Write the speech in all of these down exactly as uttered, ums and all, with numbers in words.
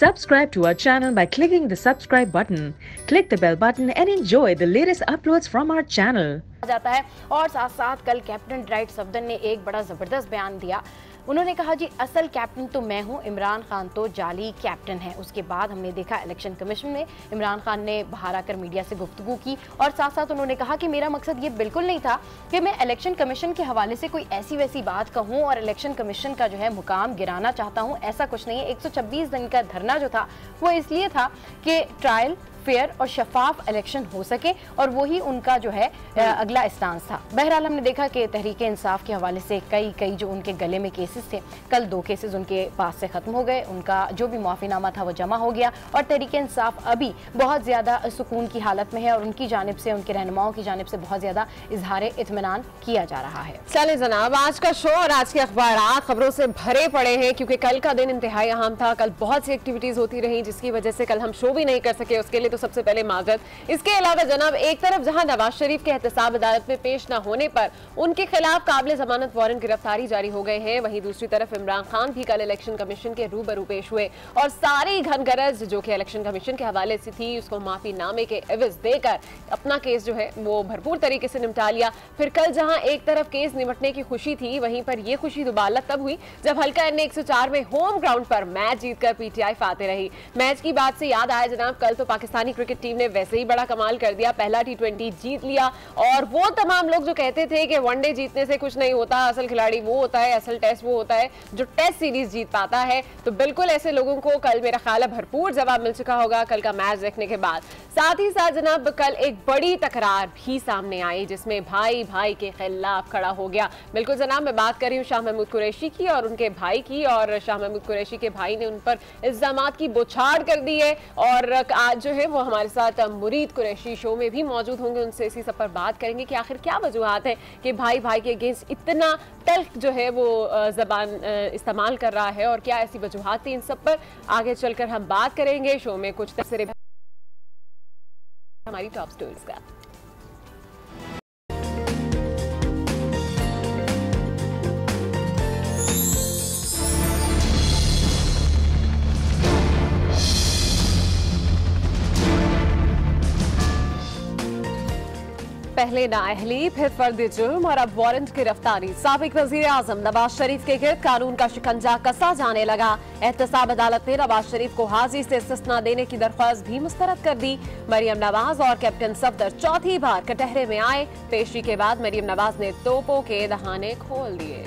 Subscribe to our channel by clicking the subscribe button. Click the bell button and enjoy the latest uploads from our channel. जाता है और साथ साथ कल captain right Safdar ने एक बड़ा ज़बरदस्त बयान दिया। उन्होंने कहा जी असल कैप्टन तो मैं हूं, इमरान खान तो जाली कैप्टन है। उसके बाद हमने देखा इलेक्शन कमीशन में इमरान खान ने बाहर आकर मीडिया से गुफ्तगू की और साथ साथ उन्होंने कहा कि मेरा मकसद ये बिल्कुल नहीं था कि मैं इलेक्शन कमीशन के हवाले से कोई ऐसी वैसी बात कहूं और इलेक्शन कमीशन का जो है मुकाम गिराना चाहता हूं, ऐसा कुछ नहीं है। एक सौ छब्बीस दिन का धरना जो था वो इसलिए था कि ट्रायल फेयर और शफाफ इलेक्शन हो सके और वही उनका जो है अगला स्टांस था। बहरहाल हमने देखा कि तहरीक इंसाफ के हवाले से कई कई जो उनके गले में केसेस थे, कल दो केसेस उनके पास से ख़त्म हो गए, उनका जो भी मुआफीनामा था वो जमा हो गया और तहरीक इंसाफ अभी बहुत ज़्यादा सुकून की हालत में है और उनकी जानिब से, उनके रहनुमाओं की जानिब से बहुत ज़्यादा इजहार इत्मीनान किया जा रहा है। चले जनाब, आज का शो और आज के अखबार खबरों से भरे पड़े हैं क्योंकि कल का दिन इंतहाई अहम था। कल बहुत सी एक्टिविटीज़ होती रही जिसकी वजह से कल हम शो भी नहीं कर सके, उसके लिए तो सबसे पहले माजरत। इसके अलावा जनाब, एक तरफ जहां नवाज शरीफ के एहतसाब अदालत में पेश न होने पर उनके खिलाफ काबिल जमानत वारंट गिरफ्तारी जारी हो गए हैं, वहीं दूसरी तरफ इमरान खान भी कल इलेक्शन कमीशन के रूबरू पेश हुए और सारी घनगरज जो कि इलेक्शन कमीशन के हवाले से थी उसको माफी नामे के एवज देकर अपना केस जो है वो भरपूर तरीके से निपटा लिया। फिर कल जहां एक तरफ केस निपटने की खुशी थी, वहीं पर यह खुशी दुबाला तब हुई जब हल्का एन एक सौ चार में होम ग्राउंड पर मैच जीतकर पीटीआई फाते रही। मैच की बात से याद आया जनाब, कल तो पाकिस्तानी क्रिकेट टीम ने वैसे ही बड़ा कमाल कर दिया, पहला टी ट्वेंटी जीत लिया और वो तमाम लोग जो कहते थे कि वनडे जीतने से कुछ नहीं होता, असल खिलाड़ी वो होता है, असल टेस्ट वो होता है जो टेस्ट सीरीज जीत पाता है, तो बिल्कुल ऐसे लोगों को कल मेरा ख्याल है भरपूर जवाब मिल चुका होगा कल का मैच देखने के बाद। साथ ही साथ जनाब, कल एक बड़ी तकरार भी सामने आई जिसमें भाई भाई के खिलाफ खड़ा हो गया। बिल्कुल जनाब, मैं बात कर रही हूँ शाह महमूद कुरैशी की और उनके भाई की, और शाह महमूद कुरैशी के भाई ने उन पर इल्जामात की बौछार कर दी है और आज जो है वो हमारे साथ मुरीद कुरैशी शो में भी मौजूद होंगे, उनसे इसी सब पर बात करेंगे कि आखिर क्या वजूहात है कि भाई भाई के अगेंस्ट इतना तल्ख जो है वो जबान इस्तेमाल कर रहा है और क्या ऐसी वजूहात थी, इन सब पर आगे चलकर हम बात करेंगे। शो में कुछ तबसरे हमारी टॉप स्टोरीज का। पहले नाअहली, फिर फर्द जुर्म और अब वारंट गिरफ्तारी। साबिक वजीर आजम नवाज शरीफ के गिर्द कानून का शिकंजा कसा जाने लगा। एहतसाब अदालत ने नवाज शरीफ को हाजिर से इस्तिस्ना देने की दरख्वास्त भी मुस्तरद कर दी। मरियम नवाज और कैप्टन सफदर चौथी बार कटहरे में आए। पेशी के बाद मरियम नवाज ने तोपों के दहाने खोल दिए।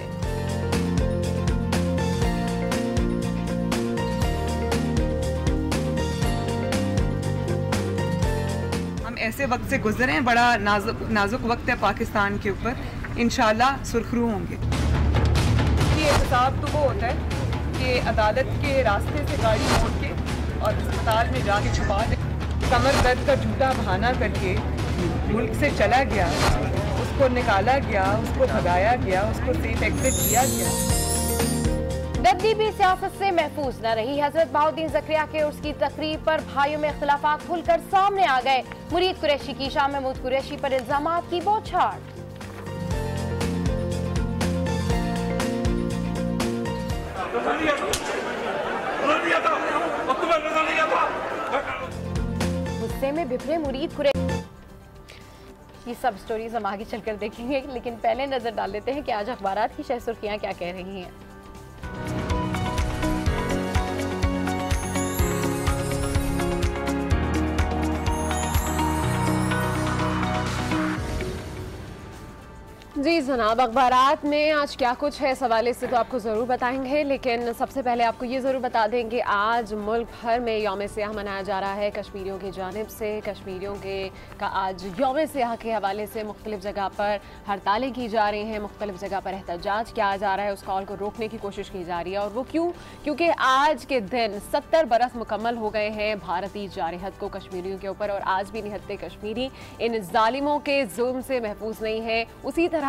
ऐसे वक्त से गुजरे हैं, बड़ा नाजुक नाजुक वक्त है पाकिस्तान के ऊपर, इंशाल्लाह सुरखरू होंगे। ये एहतसाब तो वो होता है कि अदालत के रास्ते से गाड़ी मोड़ के और अस्पताल में जाके छुपा दे, कमर दर्द का झूठा बहाना करके मुल्क से चला गया, उसको निकाला गया, उसको भगाया गया, उसको सेफ एग्जिट किया गया। गद्दी भी सियासत से महफूज न रही। हजरत बहाउद्दीन ज़करिया के उसकी तकरीब पर भाइयों में इख्तिलाफात खुलकर सामने आ गए। मुरीद कुरैशी की शाह महमूद कुरैशी पर इल्जामात की बौछार। गुस्से में बिफरे मुरीद कुरैशी। ये सब स्टोरीज हम आगे चलकर देखेंगे, लेकिन पहले नजर डाल लेते हैं कि आज अखबारात की शह सुर्खियां क्या कह रही हैं। जी जनाब, अखबारात में आज क्या कुछ है इस हवाले से तो आपको ज़रूर बताएंगे, लेकिन सबसे पहले आपको ये ज़रूर बता दें कि आज मुल्क भर में यौम सियाह मनाया जा रहा है कश्मीरियों की जानिब से। कश्मीरियों के का आज यौम सियाह के हवाले से मुख्तलिफ जगह पर हड़तालें की जा रही हैं, मुख्तलिफ जगह पर एहतजाज किया जा रहा है, उस कॉल को रोकने की कोशिश की जा रही है। और वो क्यों? क्योंकि आज के दिन सत्तर बरस मुकम्मल हो गए हैं भारतीय जारहत को कश्मीरियों के ऊपर और आज भी निहत्ते कश्मीरी इन जालिमों के जुल्म से महफूज नहीं है। उसी तरह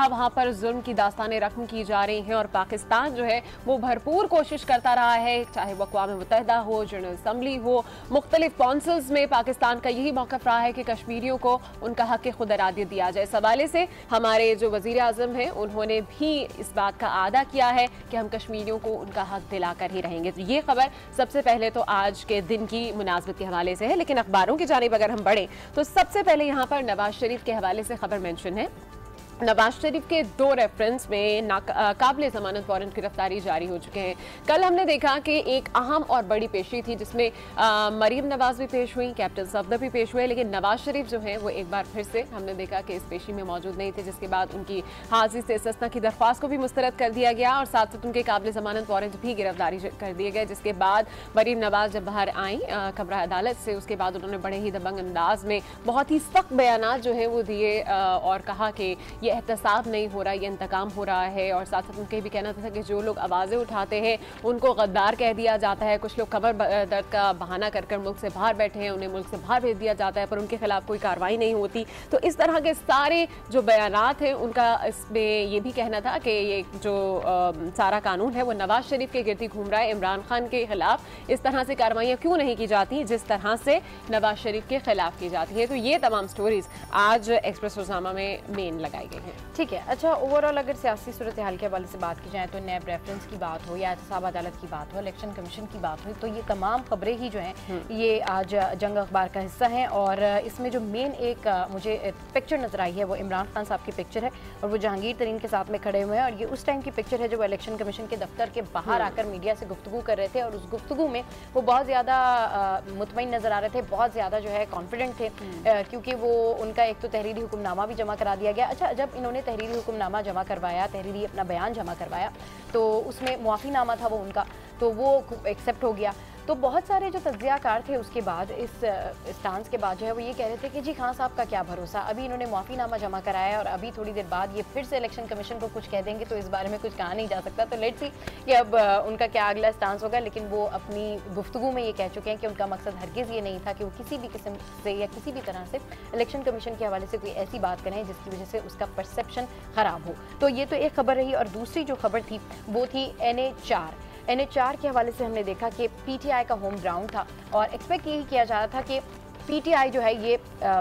तरह वहाँ पर जुल्म की दास्तानें रकम की जा रही हैं और पाकिस्तान जो है वो भरपूर कोशिश करता रहा है, चाहे वो अक़वाम मुत्तहिदा हो, जनरल असम्बली हो, मुख्तलिफ कौंसल्स में पाकिस्तान का यही मौक़िफ़ रहा है कि कश्मीरियों को उनका हक़ खुद इरादियत दिया जाए। इस हवाले से हमारे जो वज़ीर आज़म हैं उन्होंने भी इस बात का आदा किया है कि हम कश्मीरियों को उनका हक़ दिलाकर ही रहेंगे। तो ये खबर सबसे पहले तो आज के दिन की मुनासबत के हवाले से है, लेकिन अखबारों की जानिब अगर हम बढ़ें तो सबसे पहले यहाँ पर नवाज शरीफ के हवाले से खबर मेंशन है। नवाज शरीफ के दो रेफरेंस में काबिल जमानत वारंट गिरफ्तारी जारी हो चुके हैं। कल हमने देखा कि एक अहम और बड़ी पेशी थी जिसमें मरीम नवाज भी पेश हुई, कैप्टन सफदर भी पेश हुए, लेकिन नवाज शरीफ जो हैं वो एक बार फिर से हमने देखा कि इस पेशी में मौजूद नहीं थे, जिसके बाद उनकी हाजिरी से इस्तिस्ना की दरख्वास्त को भी मुस्तरद कर दिया गया और साथ साथ उनके काबिल जमानत वारंट भी गिरफ्तारी कर दिए गए। जिसके बाद मरीम नवाज जब बाहर आई कमरा अदालत से, उसके बाद उन्होंने बड़े ही दबंग अंदाज में बहुत ही सख्त बयान जो हैं वो दिए और कहा कि ये एहतसाब नहीं हो रहा, ये इंतकाम हो रहा है। और साथ साथ उनके भी कहना था कि जो लोग आवाज़ें उठाते हैं उनको गद्दार कह दिया जाता है, कुछ लोग कमर दर्द का बहाना कर कर मुल्क से बाहर बैठे हैं, उन्हें मुल्क से बाहर भेज दिया जाता है पर उनके खिलाफ कोई कार्रवाई नहीं होती। तो इस तरह के सारे जो बयानात हैं उनका इसमें ये भी कहना था कि ये जो आ, सारा कानून है वो नवाज शरीफ के गिरदी घूम रहा है, इमरान खान के खिलाफ इस तरह से कार्रवाइयाँ क्यों नहीं की जाती जिस तरह से नवाज शरीफ के खिलाफ की जाती है। तो ये तमाम स्टोरीज आज एक्सप्रेस रोज़नामा में मेन लगाई गई हैं। ठीक है, अच्छा ओवरऑल अगर सियासी सूरत हाल के हवाले से बात की जाए तो नैब रेफरेंस की बात हो या एहतसाब अदालत की बात हो, इलेक्शन कमीशन की बात हो, तो ये तमाम खबरें ही जो हैं ये आज जंग अखबार का हिस्सा हैं। और इसमें जो मेन एक मुझे पिक्चर नजर आई है वो इमरान खान साहब की पिक्चर है और वो जहांगीर तरीन के साथ में खड़े हुए हैं और ये उस टाइम की पिक्चर है जो इलेक्शन कमीशन के दफ्तर के बाहर आकर मीडिया से गुफ्तगू कर रहे थे और उस गुफ्तगू में वो बहुत ज़्यादा मुतमईन नजर आ रहे थे, बहुत ज़्यादा जो है कॉन्फिडेंट थे क्योंकि वो उनका एक तो तहरीरी हुक्मनामा भी जमा करा दिया गया। अच्छा, जब इन्होंने तहरीरी हुक्मनामा जमा करवाया, तहरीरी अपना बयान जमा करवाया तो उसमें मुआफ़ीनामा था वो उनका, तो वो एक्सेप्ट हो गया। तो बहुत सारे जो तज्ज़ियाकार थे उसके बाद इस स्टांस के बाद जो है वो ये कह रहे थे कि जी खान साहब का क्या भरोसा, अभी इन्होंने मुआफ़ीनामा जमा कराया और अभी थोड़ी देर बाद ये फिर से इलेक्शन कमीशन को कुछ कह देंगे तो इस बारे में कुछ कहा नहीं जा सकता। तो लेट्स सी कि अब उनका क्या अगला स्टांस होगा, लेकिन वो अपनी गुफ्तगू में ये कह चुके हैं कि उनका मकसद हरगिज़ ये नहीं था कि वो किसी भी किस्म से या किसी भी तरह से इलेक्शन कमीशन के हवाले से कोई ऐसी बात करें जिसकी वजह से उसका परसेप्शन ख़राब हो। तो ये तो एक खबर रही और दूसरी जो खबर थी वो थी एन ए चार एन ए चार के हवाले से हमने देखा कि पी टी आई का होम ग्राउंड था और एक्सपेक्ट यही किया जा रहा था कि पी टी आई जो है ये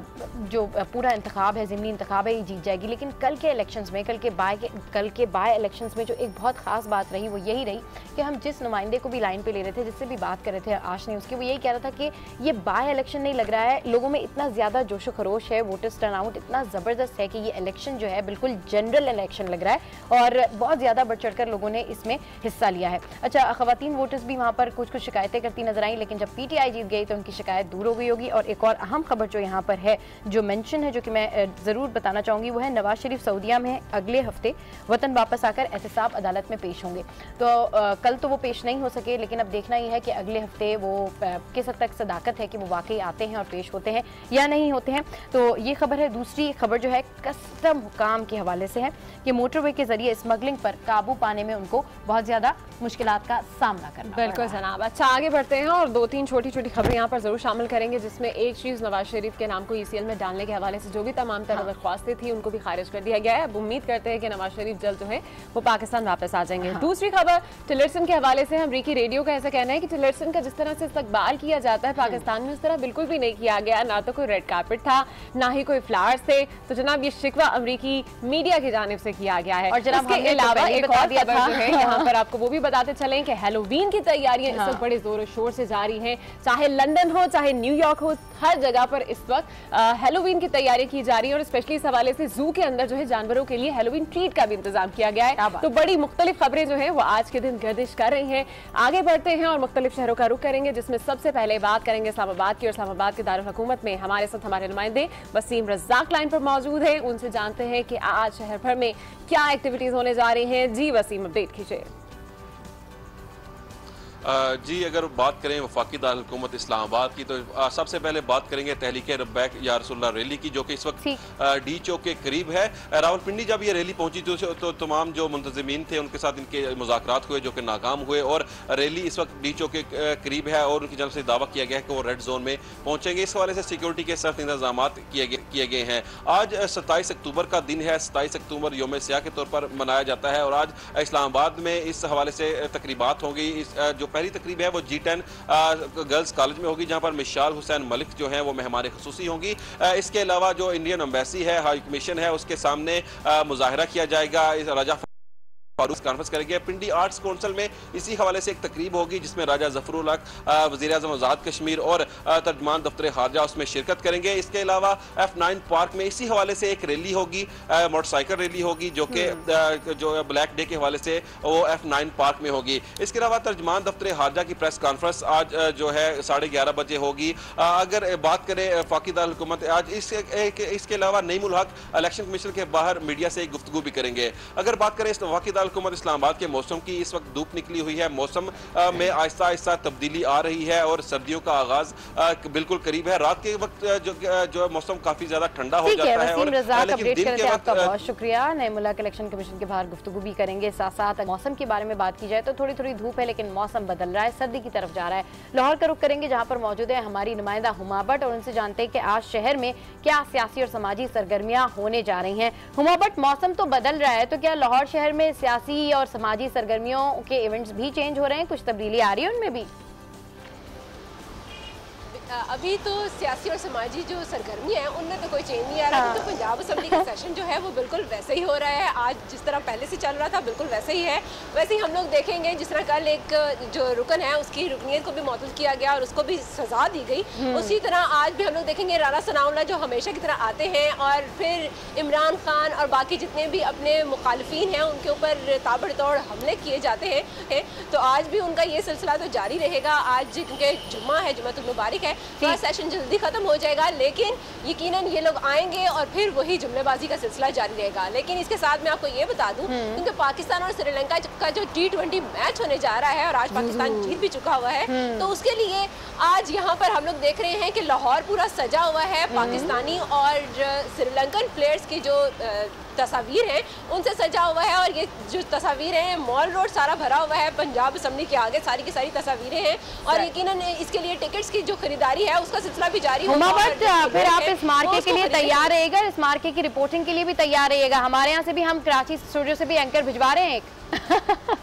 जो पूरा इंतखाब है, ज़िमनी इंतखाब है, ये जीत जाएगी। लेकिन कल के इलेक्शंस में, कल के बाय के कल के बाय इलेक्शंस में जो एक बहुत ख़ास बात रही वो यही रही कि हम जिस नुमाइंदे को भी लाइन पे ले रहे थे, जिससे भी बात कर रहे थे आज ने उसके, वो यही कह रहा था कि ये बाय इलेक्शन नहीं लग रहा है, लोगों में इतना ज़्यादा जोशो खरोश है, वोटर्स टर्नआउट इतना ज़बरदस्त है कि ये इलेक्शन जो है बिल्कुल जनरल इलेक्शन लग रहा है और बहुत ज़्यादा बढ़ चढ़ कर लोगों ने इसमें हिस्सा लिया है। अच्छा, ख़वातीन वोटर्स भी वहाँ पर कुछ कुछ शिकायतें करती नजर आई, लेकिन जब पी टी आई जीत गई तो उनकी शिकायत दूर हो गई होगी। और एक और अहम खबर जो यहाँ पर है, जो मेंशन है, जो कि मैं ज़रूर बताना चाहूँगी, वो है नवाज शरीफ सऊदीया में अगले हफ्ते वतन वापस आकर एहतसाब अदालत में पेश होंगे। तो आ, कल तो वो पेश नहीं हो सके, लेकिन अब देखना ही है कि अगले हफ्ते वो किस हद तक सदाकत है कि वो वाकई आते हैं और पेश होते हैं या नहीं होते हैं। तो ये खबर है। दूसरी खबर जो है कस्टम हुकाम के हवाले से है कि मोटरवे के जरिए स्मगलिंग पर काबू पाने में उनको बहुत ज़्यादा मुश्किलात का सामना करना। बिल्कुल जनाब। अच्छा, आगे बढ़ते हैं और दो तीन छोटी छोटी खबरें यहाँ पर ज़रूर शामिल करेंगे, जिसमें एक चीज़ नवाज शरीफ के नाम को ई सी एल में डालने के हवाले से जो भी तमाम तरह हाँ। दरख्वास्तें थी उनको भी खारिज कर दिया गया है। अब उम्मीद करते हैं कि नवाज शरीफ जल्द जो है वो पाकिस्तान वापस आ जाएंगे। हाँ। दूसरी खबर टिलरसन के हवाले से, अमरीकी रेडियो का ऐसा कहना है कि टिलरसन का जिस तरह से इस्तकबाल किया जाता है पाकिस्तान में, उस तरह बिल्कुल भी नहीं किया गया, ना तो कोई रेड कार्पेट था, ना ही कोई फ्लावर्स थे। तो जनाब ये शिकवा अमरीकी मीडिया की जानिब से किया गया है। और जनाब इसके अलावा एक और खबर जो है यहाँ पर आपको वो भी बताते चलें कि हैलोवीन की तैयारियां इस वक्त बड़े जोरों शोर से जारी हैं। चाहे लंदन हो, चाहे न्यूयॉर्क हो, हर जगह पर इस वक्त हैलोवीन की तैयारी की जा रही है और स्पेशली इस हवाले से जू के अंदर जो है जानवरों के लिए हैलोवीन ट्रीट का भी इंतजाम किया गया है। तो बड़ी मुख्तलिफ खबरें जो है वो आज के दिन गर्दिश कर रही हैं। आगे बढ़ते हैं और मुख्तलिफ शहरों का रुख करेंगे, जिसमें सबसे पहले बात करेंगे इस्लामाबाद की। और इस्लामाबाद के दारुल हुकूमत में हमारे साथ हमारे नुमाइंदे वसीम रज़ाक लाइन पर मौजूद है। उनसे जानते हैं कि आज शहर भर में क्या एक्टिविटीज होने जा रही हैं। जी वसीम, अपडेट कीजिए। जी, अगर बात करें वफाकी दारुल हुकूमत इस्लामाबाद की तो सबसे पहले बात करेंगे तहरीक लब्बैक या रसूलुल्लाह रैली की, जो कि इस वक्त डी चौक के करीब है। रावलपिंडी जब ये रैली पहुंची तो, तो तमाम जो मुंतज़िमीन थे उनके साथ इनके मुज़ाकरात हुए जो कि नाकाम हुए, और रैली इस वक्त डी चौक के करीब है और उनकी जानब से दावा किया गया है कि वो रेड जोन में पहुंचेंगे। इस हवाले से सिक्योरिटी के सख्त इंतजाम किए गए किए गए हैं। आज सत्ताईस अक्टूबर का दिन है। सत्ताईस अक्टूबर यौम सियाह के तौर पर मनाया जाता है और आज इस्लामाबाद में इस हवाले से तकरीबात होंगी। जो पहली तकरीब है वो जी टेन गर्ल्स कॉलेज में होगी, जहां पर मिशाल हुसैन मलिक जो हैं वो मेहमान खुसूसी होंगी। इसके अलावा जो इंडियन एम्बेसी है, हाई कमीशन है, उसके सामने मुजाहिरा किया जाएगा। राजा फारूक कॉन्फ्रेंस करेंगे। पिंडी आर्ट्स काउंसिल में इसी हवाले से एक तकरीब होगी जिसमें राजा जफरुल हक, वज़ीर आज़म आज़ाद कश्मीर और तर्जमान दफ्तर खारजा उसमें शिरकत करेंगे। इसके अलावा एफ नाइन पार्क में इसी हवाले से एक रैली होगी, मोटरसाइकिल रैली होगी, जो कि जो ब्लैक डे के हवाले से वो एफ नाइन पार्क में होगी। इसके अलावा तर्जमान दफ्तर खारजा की प्रेस कॉन्फ्रेंस आज जो है साढ़े ग्यारह बजे होगी। अगर बात करें वफाकी दारुल हुकूमत, आज इस, इसके अलावा नईमुल हक इलेक्शन कमीशन के बाहर मीडिया से गुफ्तगू भी करेंगे। अगर बात करें वफाकी हुकूमत इस्लामाबाद के मौसम की, इस वक्त धूप निकली हुई है। मौसम में आहिस्ता आहिस्ता तब्दीली आ रही है और सर्दियों का आगाज बिल्कुल करीब है। रात के वक्त जो जो मौसम काफी ज्यादा ठंडा हो जाता है। और लेकिन दिन के वक्त बहुत शुक्रिया। नए मुल्क इलेक्शन कमीशन के बाहर गुफ्तगू भी करेंगे। साथ साथ मौसम के बारे में बात की जाए तो थोड़ी थोड़ी धूप है, लेकिन मौसम बदल रहा है, सर्दी की तरफ जा रहा है। लाहौर का रुख करेंगे जहाँ पर मौजूद है हमारी नुमाइंदा हुमा भट्ट और उनसे जानते हैं कि आज शहर में क्या सियासी और समाजी सरगर्मियां होने जा रही हैं। हुमा भट्ट, मौसम तो बदल रहा है, तो क्या लाहौर शहर में सियासी और समाजी सरगर्मियों के इवेंट्स भी चेंज हो रहे हैं? कुछ तब्दीली आ रही है उनमें भी? अभी तो सियासी और समाजी जो सरगर्मी है उनमें तो कोई चेंज नहीं आ रहा। हाँ। तो पंजाब असम्बली का सेशन जो है वो बिल्कुल वैसे ही हो रहा है। आज जिस तरह पहले से चल रहा था बिल्कुल वैसे ही है। वैसे ही हम लोग देखेंगे जिस तरह कल एक जो रुकन है उसकी रुकनीत को भी मौतूद किया गया और उसको भी सजा दी गई, उसी तरह आज भी हम लोग देखेंगे राना सनाउल्लाह जो हमेशा की तरह आते हैं और फिर इमरान खान और बाकी जितने भी अपने मुखालिफिन हैं उनके ऊपर ताबड़तोड़ हमले किए जाते हैं। तो आज भी उनका ये सिलसिला तो जारी रहेगा। आज क्योंकि जुम्मा है, जुम्मतुल मुबारक है, तो सेशन जल्दी खत्म हो जाएगा, लेकिन यकीनन ये लोग आएंगे और फिर वही जुमलेबाजी का सिलसिला जारी रहेगा। लेकिन इसके साथ मैं आपको ये बता दूं क्योंकि पाकिस्तान और श्रीलंका का जो टी ट्वेंटी मैच होने जा रहा है और आज पाकिस्तान जीत भी चुका हुआ है, तो उसके लिए आज यहाँ पर हम लोग देख रहे हैं कि लाहौर पूरा सजा हुआ है। पाकिस्तानी और श्रीलंकन प्लेयर्स की जो तस्वीर हैं उनसे सजा हुआ है और ये जो तस्वीरें हैं मॉल रोड सारा भरा हुआ है। पंजाब असम्बली के आगे सारी की सारी तस्वीरें हैं और यकीनन इसके लिए टिकट्स की जो खरीदारी है उसका सिलसिला भी जारी होगा। फिर आप इस मार्के के लिए तैयार रहेगा, इस मार्के की रिपोर्टिंग के लिए भी तैयार रहेगा। हमारे यहाँ से भी हम कराची स्टूडियो से भी एंकर भिजवा रहे हैं एक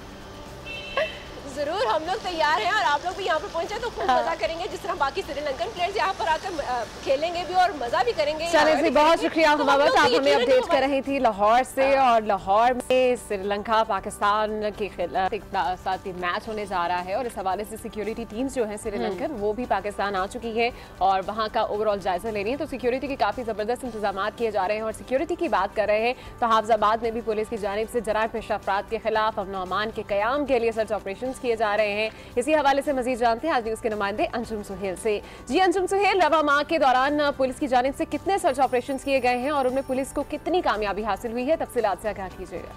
जरूर हम लोग तैयार हैं और आप लोग भी यहाँ पर पहुंचे तो खूब मजा करेंगे जिस तरह बाकी श्रीलंकन प्लेयर्स यहाँ पर आकर खेलेंगे भी और मजा भी करेंगे। चलिए जी, बहुत शुक्रिया हुमा भट्ट, आप हमें अपडेट कर रही थी लाहौर से। और लाहौर में श्रीलंका पाकिस्तान के साथ मैच होने जा रहा है और इस हवाले से सिक्योरिटी टीम्स जो है श्रीलंकन वो भी पाकिस्तान आ चुकी है और वहाँ का ओवरऑल जायजा ले रही है। तो सिक्योरिटी के काफी जबरदस्त इंतजाम किए जा रहे हैं और सिक्योरिटी की बात कर रहे हैं तो हाफजाबाद में भी पुलिस की जानिब से जरार पेश अफराद के खिलाफ अमन अमान के कयाम के लिए सर्च ऑपरेशन किए जा रहे हैं। इसी हवाले से मजीद जानते हैं आज न्यूज़ के नुमाइंदे अंजुम सुहेल से। जी अंजुम सुहेल, रवा माह के दौरान पुलिस की जानिब से कितने सर्च ऑपरेशन किए गए हैं और उनमें पुलिस को कितनी कामयाबी हासिल हुई है, तफसीलात से आगाह कीजिएगा।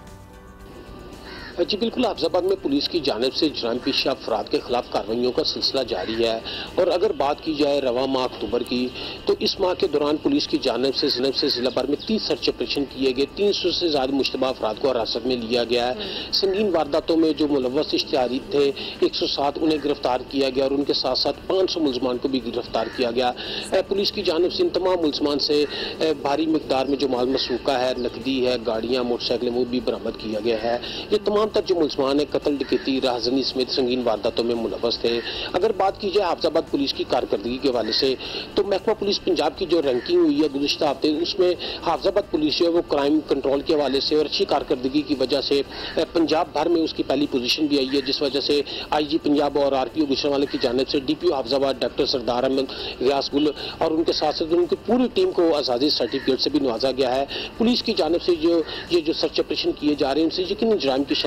जी बिल्कुल, हाफजाबाद में पुलिस की जानिब से जराइम पेशा अफराद के खिलाफ कार्रवाइयों का सिलसिला जारी है। और अगर बात की जाए रवा माह अक्टूबर की तो इस माह के दौरान पुलिस की जानिब से जिले से जिला भर में तीस सर्च ऑपरेशन किए गए। तीन सौ से ज्यादा मुश्तबा अफराद को हिरासत में लिया गया है। संगीन वारदातों में जो मुलव्वस इश्तिहारी थे एक सौ सात उन्हें गिरफ्तार किया गया और उनके साथ साथ पाँच सौ मुलजमान को भी गिरफ्तार किया गया। पुलिस की जानिब से इन तमाम मुलजमान से भारी मिकदार में जो माल मसरूका है, नकदी है, गाड़ियाँ, मोटरसाइकिलें वो भी बरामद किया गया है। ये तमाम तक जो मुलजमान है कत्ल, डकैती, राहजनी समेत संगीन वारदातों में मुलव्वस थे। अगर बात की जाए हाफजाबाद पुलिस की कारकर्दगी के हवाले से तो महकमा पुलिस पंजाब की जो रैंकिंग हुई है गुज़िश्ता हफ्ते उसमें हाफजाबाद पुलिस जो है वो क्राइम कंट्रोल के हवाले से और अच्छी कारकर्दगी की वजह से पंजाब भर में उसकी पहली पोजीशन भी आई है, जिस वजह से आई जी पंजाब और आर पी ओ गुजरांवाला की जानिब से D P O Hafizabad doctor Sardar Ahmad Ghayas Gul और उनके साथ साथ उनकी पूरी टीम को आज़ादी सर्टिफिकेट से भी नवाजा गया है। पुलिस की जानिब से जो ये जो सर्च ऑपरेशन किए जा रहे हैं उनसे यकीन जराइम की शरह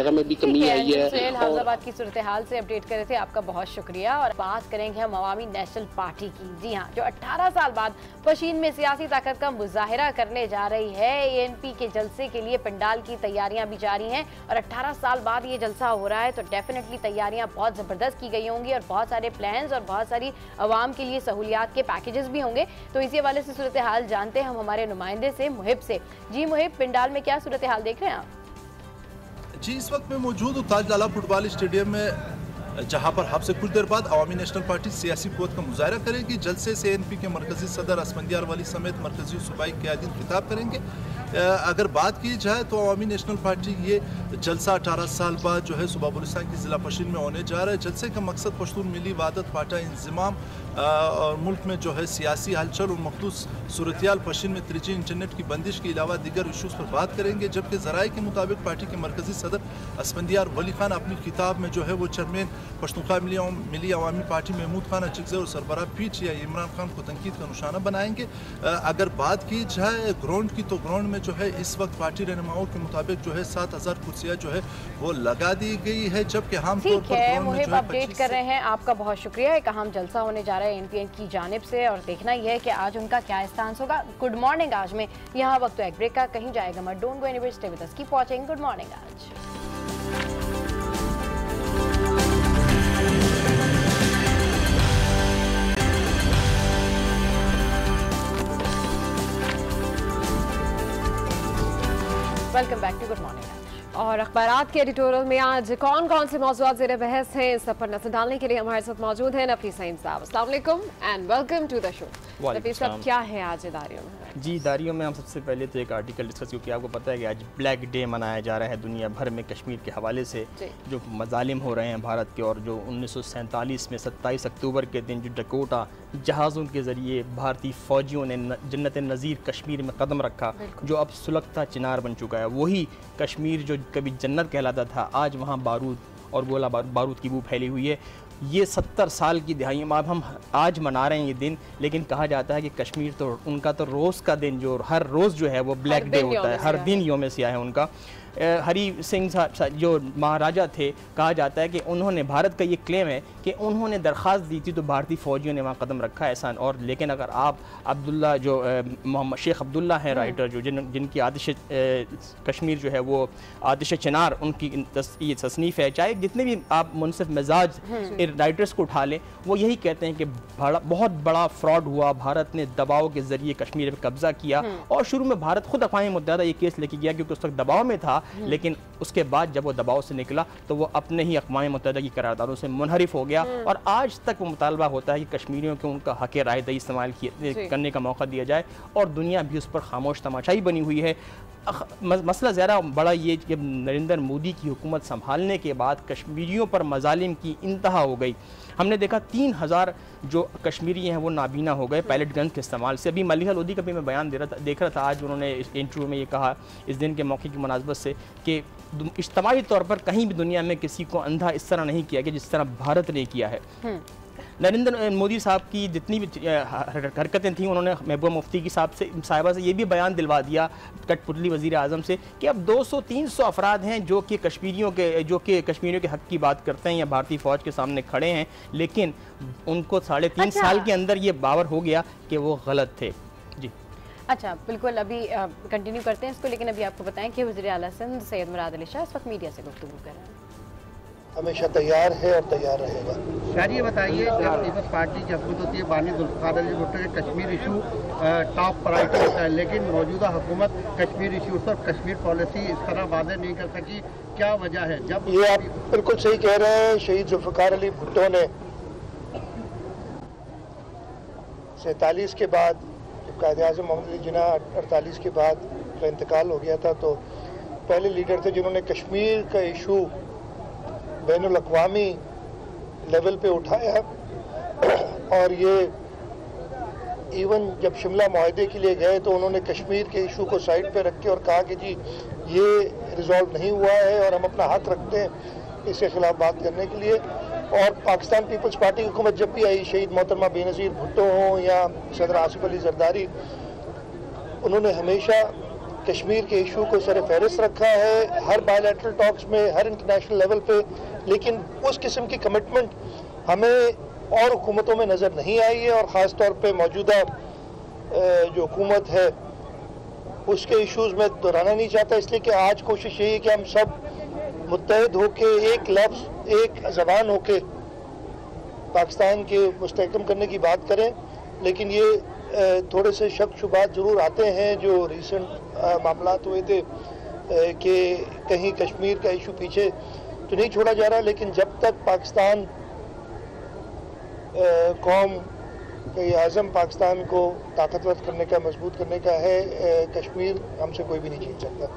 वगैरह में भी कमी आई है। हैदराबाद की सूरत हाल से अपडेट कर रहे थे, आपका बहुत शुक्रिया। और बात करेंगे हम अवामी नेशनल पार्टी की। जी हाँ, जो अठारह साल बाद पशीन में सियासी ताकत का मुजाहिरा करने जा रही है। ए एन पी के जलसे के लिए पंडाल की तैयारियां भी जारी हैं और अठारह साल बाद ये जलसा हो रहा है तो डेफिनेटली तैयारियां बहुत जबरदस्त की गई होंगी और बहुत सारे प्लान्स और बहुत सारी अवाम के लिए सहूलियात के पैकेजेस भी होंगे। तो इसी हवाले से सूरत हाल जानते हैं हम हमारे नुमाइंदे से, मुहिब से। जी मुहिब, पंडाल में क्या सूरत हाल देख रहे हैं आप? जी, इस वक्त मैं मौजूद हूँ ताज लाला फुटबॉल स्टेडियम में, जहां पर अब से कुछ देर बाद अवामी नेशनल पार्टी सियासी कुव्वत का मुजाहरा करेगी। जलसे से एन पी के मरकजी सदर असफंदियार वाली समेत मरकजी सूबाई क़यादीन खिताब करेंगे। अगर बात की जाए तो अवामी नेशनल पार्टी ये जलसा अठारह साल बाद जो है सूबा बलूचिस्तान की ज़िला पशीन में होने जा रहा है। जलसे का मकसद पश्तून मिली वादत पाटा इंजमाम और मुल्क में जो है सियासी हलचल और मखसूस सूरतियाल पशीन में त्रिजी इंटरनेट की बंदिश के अलावा दीगर इशूज़ पर बात करेंगे। जबकि ज़राए के मुताबिक पार्टी के मरकजी सदर असफंदियार वली खान अपनी किताब में जो है वो चेयरमैन पश्तूनख्वा मिली, मिली अवामी पार्टी महमूद खान अचिकज़ई और सरबराह पीठ या इमरान खान को तनकीद का निशाना बनाएंगे। अगर बात की जाए ग्राउंड की तो ग्राउंड में जो है इस वक्त पार्टी रहनुमाओं के मुताबिक जो है सात हजार कुर्सियाँ जो है वो लगा दी गई है। जबकि हम ठीक है मुहिब, अपडेट कर रहे हैं, आपका बहुत शुक्रिया। एक अहम जलसा होने जा रहा है एन पी एन की जानिब से और देखना यह है कि आज उनका क्या स्टांस होगा। गुड मॉर्निंग आज में यहाँ वक्त तो एक ब्रेक का, कहीं जाएगा मत, don't go anywhere, stay with us, keep watching good morning आज। Welcome back to good morning. और अखबारात के एडिटोरियल में आज कौन कौन से मौजूद ज़ेर बहस हैं, इस सब पर नजर डालने के लिए हमारे साथ मौजूद हैं नफीस सईद साहब। अस्सलाम वालेकुम and welcome to the show. Nafees साहब, क्या है आज इदारियों में? जी, इदारियों में हम सबसे पहले तो एक आर्टिकल डिस्कस, क्योंकि आपको पता है कि आज ब्लैक डे मनाया जा रहा है दुनिया भर में कश्मीर के हवाले से जो मजालिम हो रहे हैं भारत के, और जो उन्नीस सौ सैंतालीस में सत्ताईस अक्टूबर के दिन जो डकोटा जहाज़ों के ज़रिए भारतीय फ़ौजियों ने जन्नत नज़ीर कश्मीर में कदम रखा, जो अब सुलगता चिनार बन चुका है। वही कश्मीर जो कभी जन्नत कहलाता था, आज वहाँ बारूद और गोला बारूद की बू फैली हुई है। ये सत्तर साल की दिहाई में अब हम आज मना रहे हैं ये दिन, लेकिन कहा जाता है कि कश्मीर तो उनका तो रोज़ का दिन, जो हर रोज़ जो है वो ब्लैक डे होता है, हर दिन यौम सियाह है उनका। हरी सिंह साहब जो महाराजा थे, कहा जाता है कि उन्होंने, भारत का ये क्लेम है कि उन्होंने दरख्वास्त दी थी तो भारतीय फ़ौजियों ने वहाँ कदम रखा है ऐसा। और लेकिन अगर आप अब्दुल्ला जो मोहम्मद शेख अब्दुल्ला हैं राइटर, जो जिन जिनकी आतिश कश्मीर जो है वो आतिश चिनार उनकी ये तसनीफ़ है, चाहे जितने भी आप मुनसिफ मिजाज राइटर्स को उठा लें, वो यही कहते हैं कि बहुत बड़ा फ्रॉड हुआ, भारत ने दबाव के ज़रिए कश्मीर पर कब्ज़ा किया। और शुरू में भारत खुद अक़वाम मुत्तहिदा ये केस लेके गया क्योंकि उस वक्त दबाव में था, लेकिन उसके बाद जब वो दबाव से निकला तो वो अपने ही अक़वाम मुत्तहिदा की करारदादों से मुनहरिफ हो गया। और आज तक वो मुतालबा होता है कि कश्मीरियों को उनका हक़ राय दही इस्तेमाल करने का मौका दिया जाए, और दुनिया भी उस पर खामोश तमाशाई बनी हुई है। मसला ज़्यादा बड़ा ये कि नरेंद्र मोदी की हुकूमत संभालने के बाद कश्मीरियों पर मजालिम की इंतहा हो गई। हमने देखा तीन हज़ार जो कश्मीरी हैं वो नाबीना हो गए पैलेट गन के इस्तेमाल से। अभी मलिका लोधी का भी मैं बयान दे रहा था देख रहा था आज उन्होंने इस इंटरव्यू में ये कहा इस दिन के मौके की मुनासबत से कि इज्तिमाई तौर पर कहीं भी दुनिया में किसी को अंधा इस तरह नहीं किया गया जिस तरह भारत ने किया है। नरेंद्र मोदी साहब की जितनी भी हरकतें थीं, उन्होंने महबूबा मुफ्ती की साहब से साहिबा से ये भी बयान दिलवा दिया, कठपुतली वज़ीर आज़म से, कि अब दो सौ तीन सौ अफराद हैं जो कि कश्मीरियों के जो कि कश्मीरियों के हक़ की बात करते हैं या भारतीय फ़ौज के सामने खड़े हैं, लेकिन उनको साढ़े तीन अच्छा। साल के अंदर ये बावर हो गया कि वो गलत थे। जी अच्छा, बिल्कुल, अभी कंटिन्यू करते हैं इसको, लेकिन अभी आपको बताएं कि वज़ीर आला सिंध सैयद मुराद अली शाह इस वक्त मीडिया से गुफ्तगू कर रहे हैं। हमेशा तैयार है और तैयार रहेगा। शाह जी बताइए, जब पीपल्स पार्टी की हुकूमत होती है, बानी जुल्फ़िकार अली भुट्टो के कश्मीर इशू टॉप प्रायोरिटी होता है, लेकिन मौजूदा हुकूमत कश्मीर इशू पर कश्मीर पॉलिसी इस तरह वादे नहीं कर सकी, क्या वजह है? जब ये आप बिल्कुल सही कह रहे हैं, शहीद जुल्फ़िकार अली भुट्टो ने सैंतालीस के बाद, जब कायद आज़म मोहम्मद अली जिन्ना अड़तालीस के बाद का इंतकाल हो गया था, तो पहले लीडर थे जिन्होंने कश्मीर का इशू बैनुल अक़वामी लेवल पे उठाया। और ये इवन जब शिमला मुआहदे के लिए गए तो उन्होंने कश्मीर के इशू को साइड पे रख के और कहा कि जी ये रिजॉल्व नहीं हुआ है और हम अपना हक रखते हैं इसके खिलाफ बात करने के लिए। और पाकिस्तान पीपल्स पार्टी की हुकूमत जब भी आई, शहीद मोहतरमा बेनज़ीर भुट्टो हों या सदर आसिफ अली जरदारी, उन्होंने हमेशा कश्मीर के इशू को सर फहरिस्त रखा है हर बायलैटरल टॉक्स में, हर इंटरनेशनल लेवल पे, लेकिन उस किस्म की कमिटमेंट हमें और हुकूमतों में नज़र नहीं आई है और ख़ास तौर पे मौजूदा जो हुकूमत है उसके इश्यूज़ में दोहराना नहीं चाहता। इसलिए कि आज कोशिश यही है कि हम सब मुत्तहिद होके एक लफ्ज़ एक ज़बान होके पाकिस्तान के मुस्तहकम करने की बात करें। लेकिन ये थोड़े से शक शुबात ज़रूर आते हैं जो रिसेंट मामलात हुए थे कि कहीं कश्मीर का इशू पीछे तो नहीं छोड़ा जा रहा, लेकिन जब तक पाकिस्तान कौम का ये आज़म पाकिस्तान को ताकतवर करने का, मजबूत करने का है, कश्मीर हमसे कोई भी नहीं जीत सकता।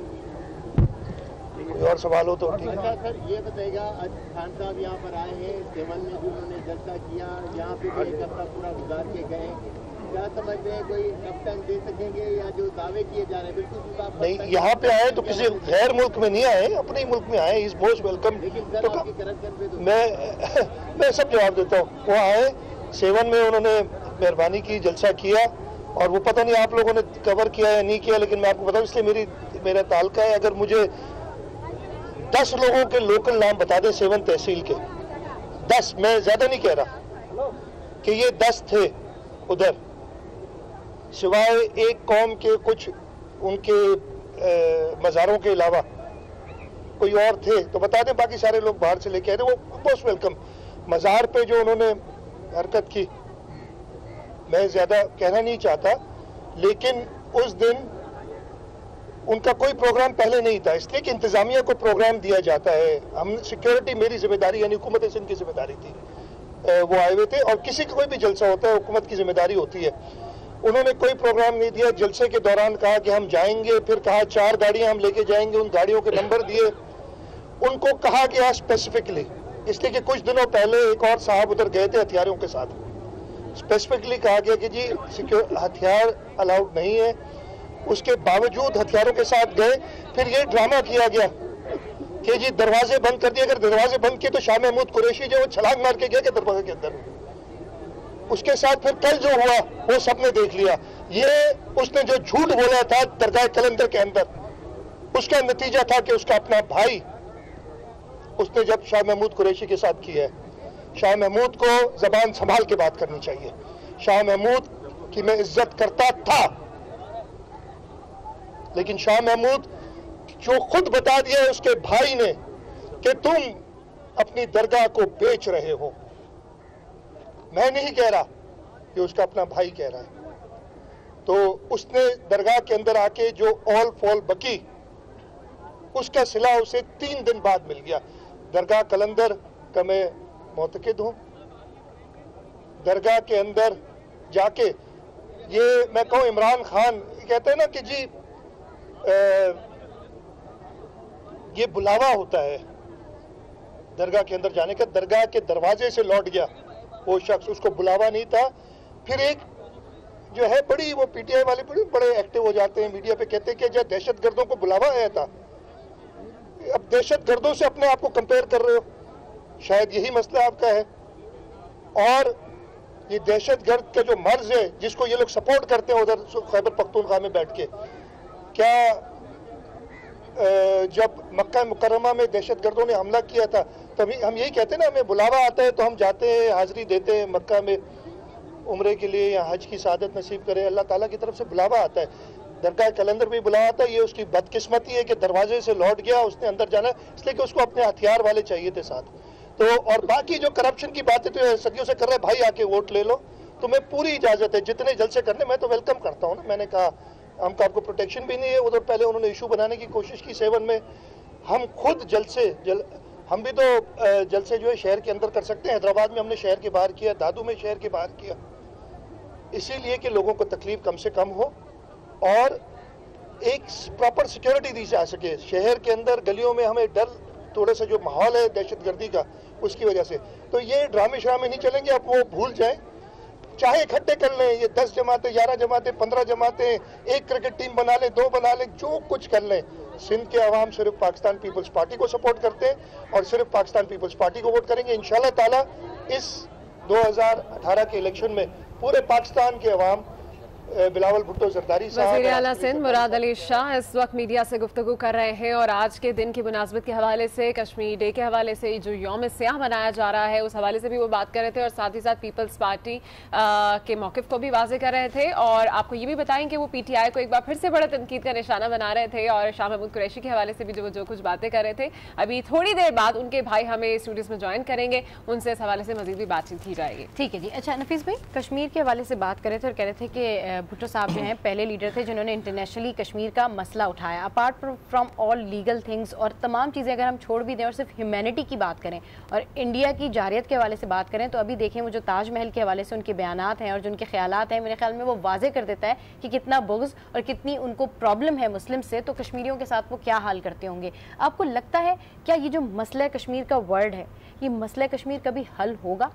कोई और सवाल हो तो ठीक है। सर ये बताइएगा, आज खान साहब यहाँ पर आए हैं, सेवन में भी उन्होंने जलसा किया, यहाँ पे भी एक हफ्ता पूरा गुजार के गए, क्या समझते हैं कोई कप्तान दे सकेंगे या जो दावे किए जा रहे हैं बिल्कुल नहीं? यहाँ पे आए तो किसी गैर मुल्क में नहीं आए, अपने ही मुल्क में आए, इज मोस्ट वेलकम। तो मैं मैं सब जवाब देता हूँ। वो आए, सेवन में उन्होंने मेहरबानी की, जलसा किया, और वो पता नहीं आप लोगों ने कवर किया या नहीं किया, लेकिन मैं आपको बताऊँ इसलिए मेरी मेरा ताल्लुक है। अगर मुझे दस लोगों के लोकल नाम बता दें सेवन तहसील के, दस, मैं ज्यादा नहीं कह रहा कि ये दस थे उधर, सिवाय एक कौम के कुछ उनके मज़ारों के अलावा कोई और थे तो बता दें, बाकी सारे लोग बाहर से लेके आए थे, वो मोस्ट वेलकम। मज़ार पे जो उन्होंने हरकत की मैं ज़्यादा कहना नहीं चाहता, लेकिन उस दिन उनका कोई प्रोग्राम पहले नहीं था, इसलिए कि इंतज़ामिया को प्रोग्राम दिया जाता है। हम सिक्योरिटी मेरी जिम्मेदारी यानी हुकूमत सिंध की जिम्मेदारी थी, वो आए हुए थे, और किसी का कोई भी जलसा होता है हुकूमत की जिम्मेदारी होती है। उन्होंने कोई प्रोग्राम नहीं दिया। जलसे के दौरान कहा कि हम जाएंगे, फिर कहा चार गाड़ियां हम लेके जाएंगे, उन गाड़ियों के नंबर दिए। उनको कहा गया स्पेसिफिकली, इसलिए कि कुछ दिनों पहले एक और साहब उधर गए थे हथियारों के साथ, स्पेसिफिकली कहा गया कि जी सिक्योर हथियार अलाउड नहीं है, उसके बावजूद हथियारों के साथ गए। फिर ये ड्रामा किया गया कि जी दरवाजे बंद कर दिए, अगर दरवाजे बंद किए तो शाह महमूद कुरैशी जो वो छलांग मार के गया कि दरवाजे के अंदर। उसके साथ फिर कल जो हुआ वो सबने देख लिया। ये उसने जो झूठ बोला था दरगाह कलंदर के अंदर, उसका नतीजा था कि उसका अपना भाई उसने जब शाह महमूद कुरैशी के साथ किया है। शाह महमूद को जबान संभाल के बात करनी चाहिए। शाह महमूद की मैं इज्जत करता था, लेकिन शाह महमूद जो खुद बता दिया उसके भाई ने कि तुम अपनी दरगाह को बेच रहे हो, मैं नहीं कह रहा, कि उसका अपना भाई कह रहा है। तो उसने दरगाह के अंदर आके जो ऑल फॉल बकी उसका सिला उसे तीन दिन बाद मिल गया। दरगाह कलंदर का मैं मोतकिद हूं। दरगाह के अंदर जाके ये मैं कहूं, इमरान खान कहते हैं ना कि जी आ, ये बुलावा होता है दरगाह के अंदर जाने का। दरगाह के दरवाजे से लौट गया वो शख्स, उसको बुलावा नहीं था। फिर एक जो है बड़ी वो पीटीआई वाले बड़े बड़े एक्टिव हो जाते हैं, मीडिया पे कहते हैं कि जो दहशत गर्दों को बुलावा आया था। अब दहशत गर्दों से अपने आप को कंपेयर कर रहे हो, शायद यही मसला आपका है। और ये दहशत गर्द का जो मर्ज है जिसको ये लोग सपोर्ट करते हैं उधर खैबर पख्तूनख्वा में बैठ के, क्या जब मक्का मुकर्रमा में दहशत गर्दों ने हमला किया था तभी हम यही कहते हैं ना, हमें बुलावा आता है तो हम जाते हैं, हाजिरी देते हैं मक्का में उम्रे के लिए या हज की सादत नसीब करे, अल्लाह ताला की तरफ से बुलावा आता है। दरगाह कलंदर भी बुलावा आता है। ये उसकी बदकिस्मती है कि दरवाजे से लौट गया, उसने अंदर जाना, इसलिए कि उसको अपने हथियार वाले चाहिए थे साथ। तो और बाकी जो करप्शन की बातें तो सदियों से कर रहे, भाई आके वोट ले लो, तुम्हें पूरी इजाजत है जितने जलसे करने, मैं तो वेलकम करता हूँ ना। मैंने कहा हमको आपको प्रोटेक्शन भी नहीं है। उधर पहले उन्होंने इशू बनाने की कोशिश की सेवन में, हम खुद जलसे जल हम भी तो जलसे जो है शहर के अंदर कर सकते हैं। हैदराबाद में हमने शहर के बाहर किया, दादू में शहर के बाहर किया, इसीलिए कि लोगों को तकलीफ कम से कम हो और एक प्रॉपर सिक्योरिटी दी जा सके। शहर के अंदर गलियों में हमें डर, थोड़ा सा जो माहौल है दहशतगर्दी का, उसकी वजह से तो ये ड्रामे श्रामे नहीं चलेंगे। अब वो भूल जाएं, चाहे इकट्ठे कर लें, ये दस जमातें, ग्यारह जमातें, पंद्रह जमातें, एक क्रिकेट टीम बना लें, दो बना लें, जो कुछ कर लें, सिंध के अवाम सिर्फ पाकिस्तान पीपल्स पार्टी को सपोर्ट करते हैं और सिर्फ पाकिस्तान पीपल्स पार्टी को वोट करेंगे। इंशाल्लाह ताला इस दो हज़ार अठारह के इलेक्शन में पूरे पाकिस्तान के अवाम बिलावल भुट्टो जरदारी साहब, वज़ीर आला सिंध मुराद अली शाह इस वक्त मीडिया से गुफ्तगू कर रहे हैं और आज के दिन की मुनासबत के हवाले से, कश्मीर डे के हवाले से, जो यौम सियाह मनाया जा रहा है उस हवाले से भी वो बात कर रहे थे और साथ ही साथ पीपल्स पार्टी आ, के मौक़िफ़ को भी वाज़े कर रहे थे। और आपको ये भी बताएं कि वो पी टी आई को एक बार फिर से बड़ा तनकीद का निशाना बना रहे थे और शाह महमूद कुरैशी के हवाले से भी जो जो कुछ बातें कर रहे थे। अभी थोड़ी देर बाद उनके भाई हमें स्टूडियोज़ में ज्वाइन करेंगे, उनसे इस हवाले से मज़ीद भी बातचीत की जाएगी। ठीक है जी। अच्छा नफीस भाई, कश्मीर के हवाले से बात कर रहे थे और कह रहे थे कि भुट्टो साहब जो हैं पहले लीडर थे जिन्होंने इंटरनेशनली कश्मीर का मसला उठाया। Apart from all legal things और तमाम चीज़ें अगर हम छोड़ भी दें और सिर्फ ह्यूमैनिटी की बात करें और इंडिया की जारियत के हवाले से बात करें तो अभी देखें वो जो ताजमहल के हवाले से उनके बयानात हैं और जो उनके ख्यालात हैं, मेरे ख्याल में वो वाजे कर देता है कि कितना बुग़्ज़ और कितनी उनको प्रॉब्लम है मुस्लिम से, तो कश्मीरियों के साथ वो क्या हाल करते होंगे। आपको लगता है क्या ये जो मसला कश्मीर का वर्ड है, ये मसला कश्मीर कभी हल होगा?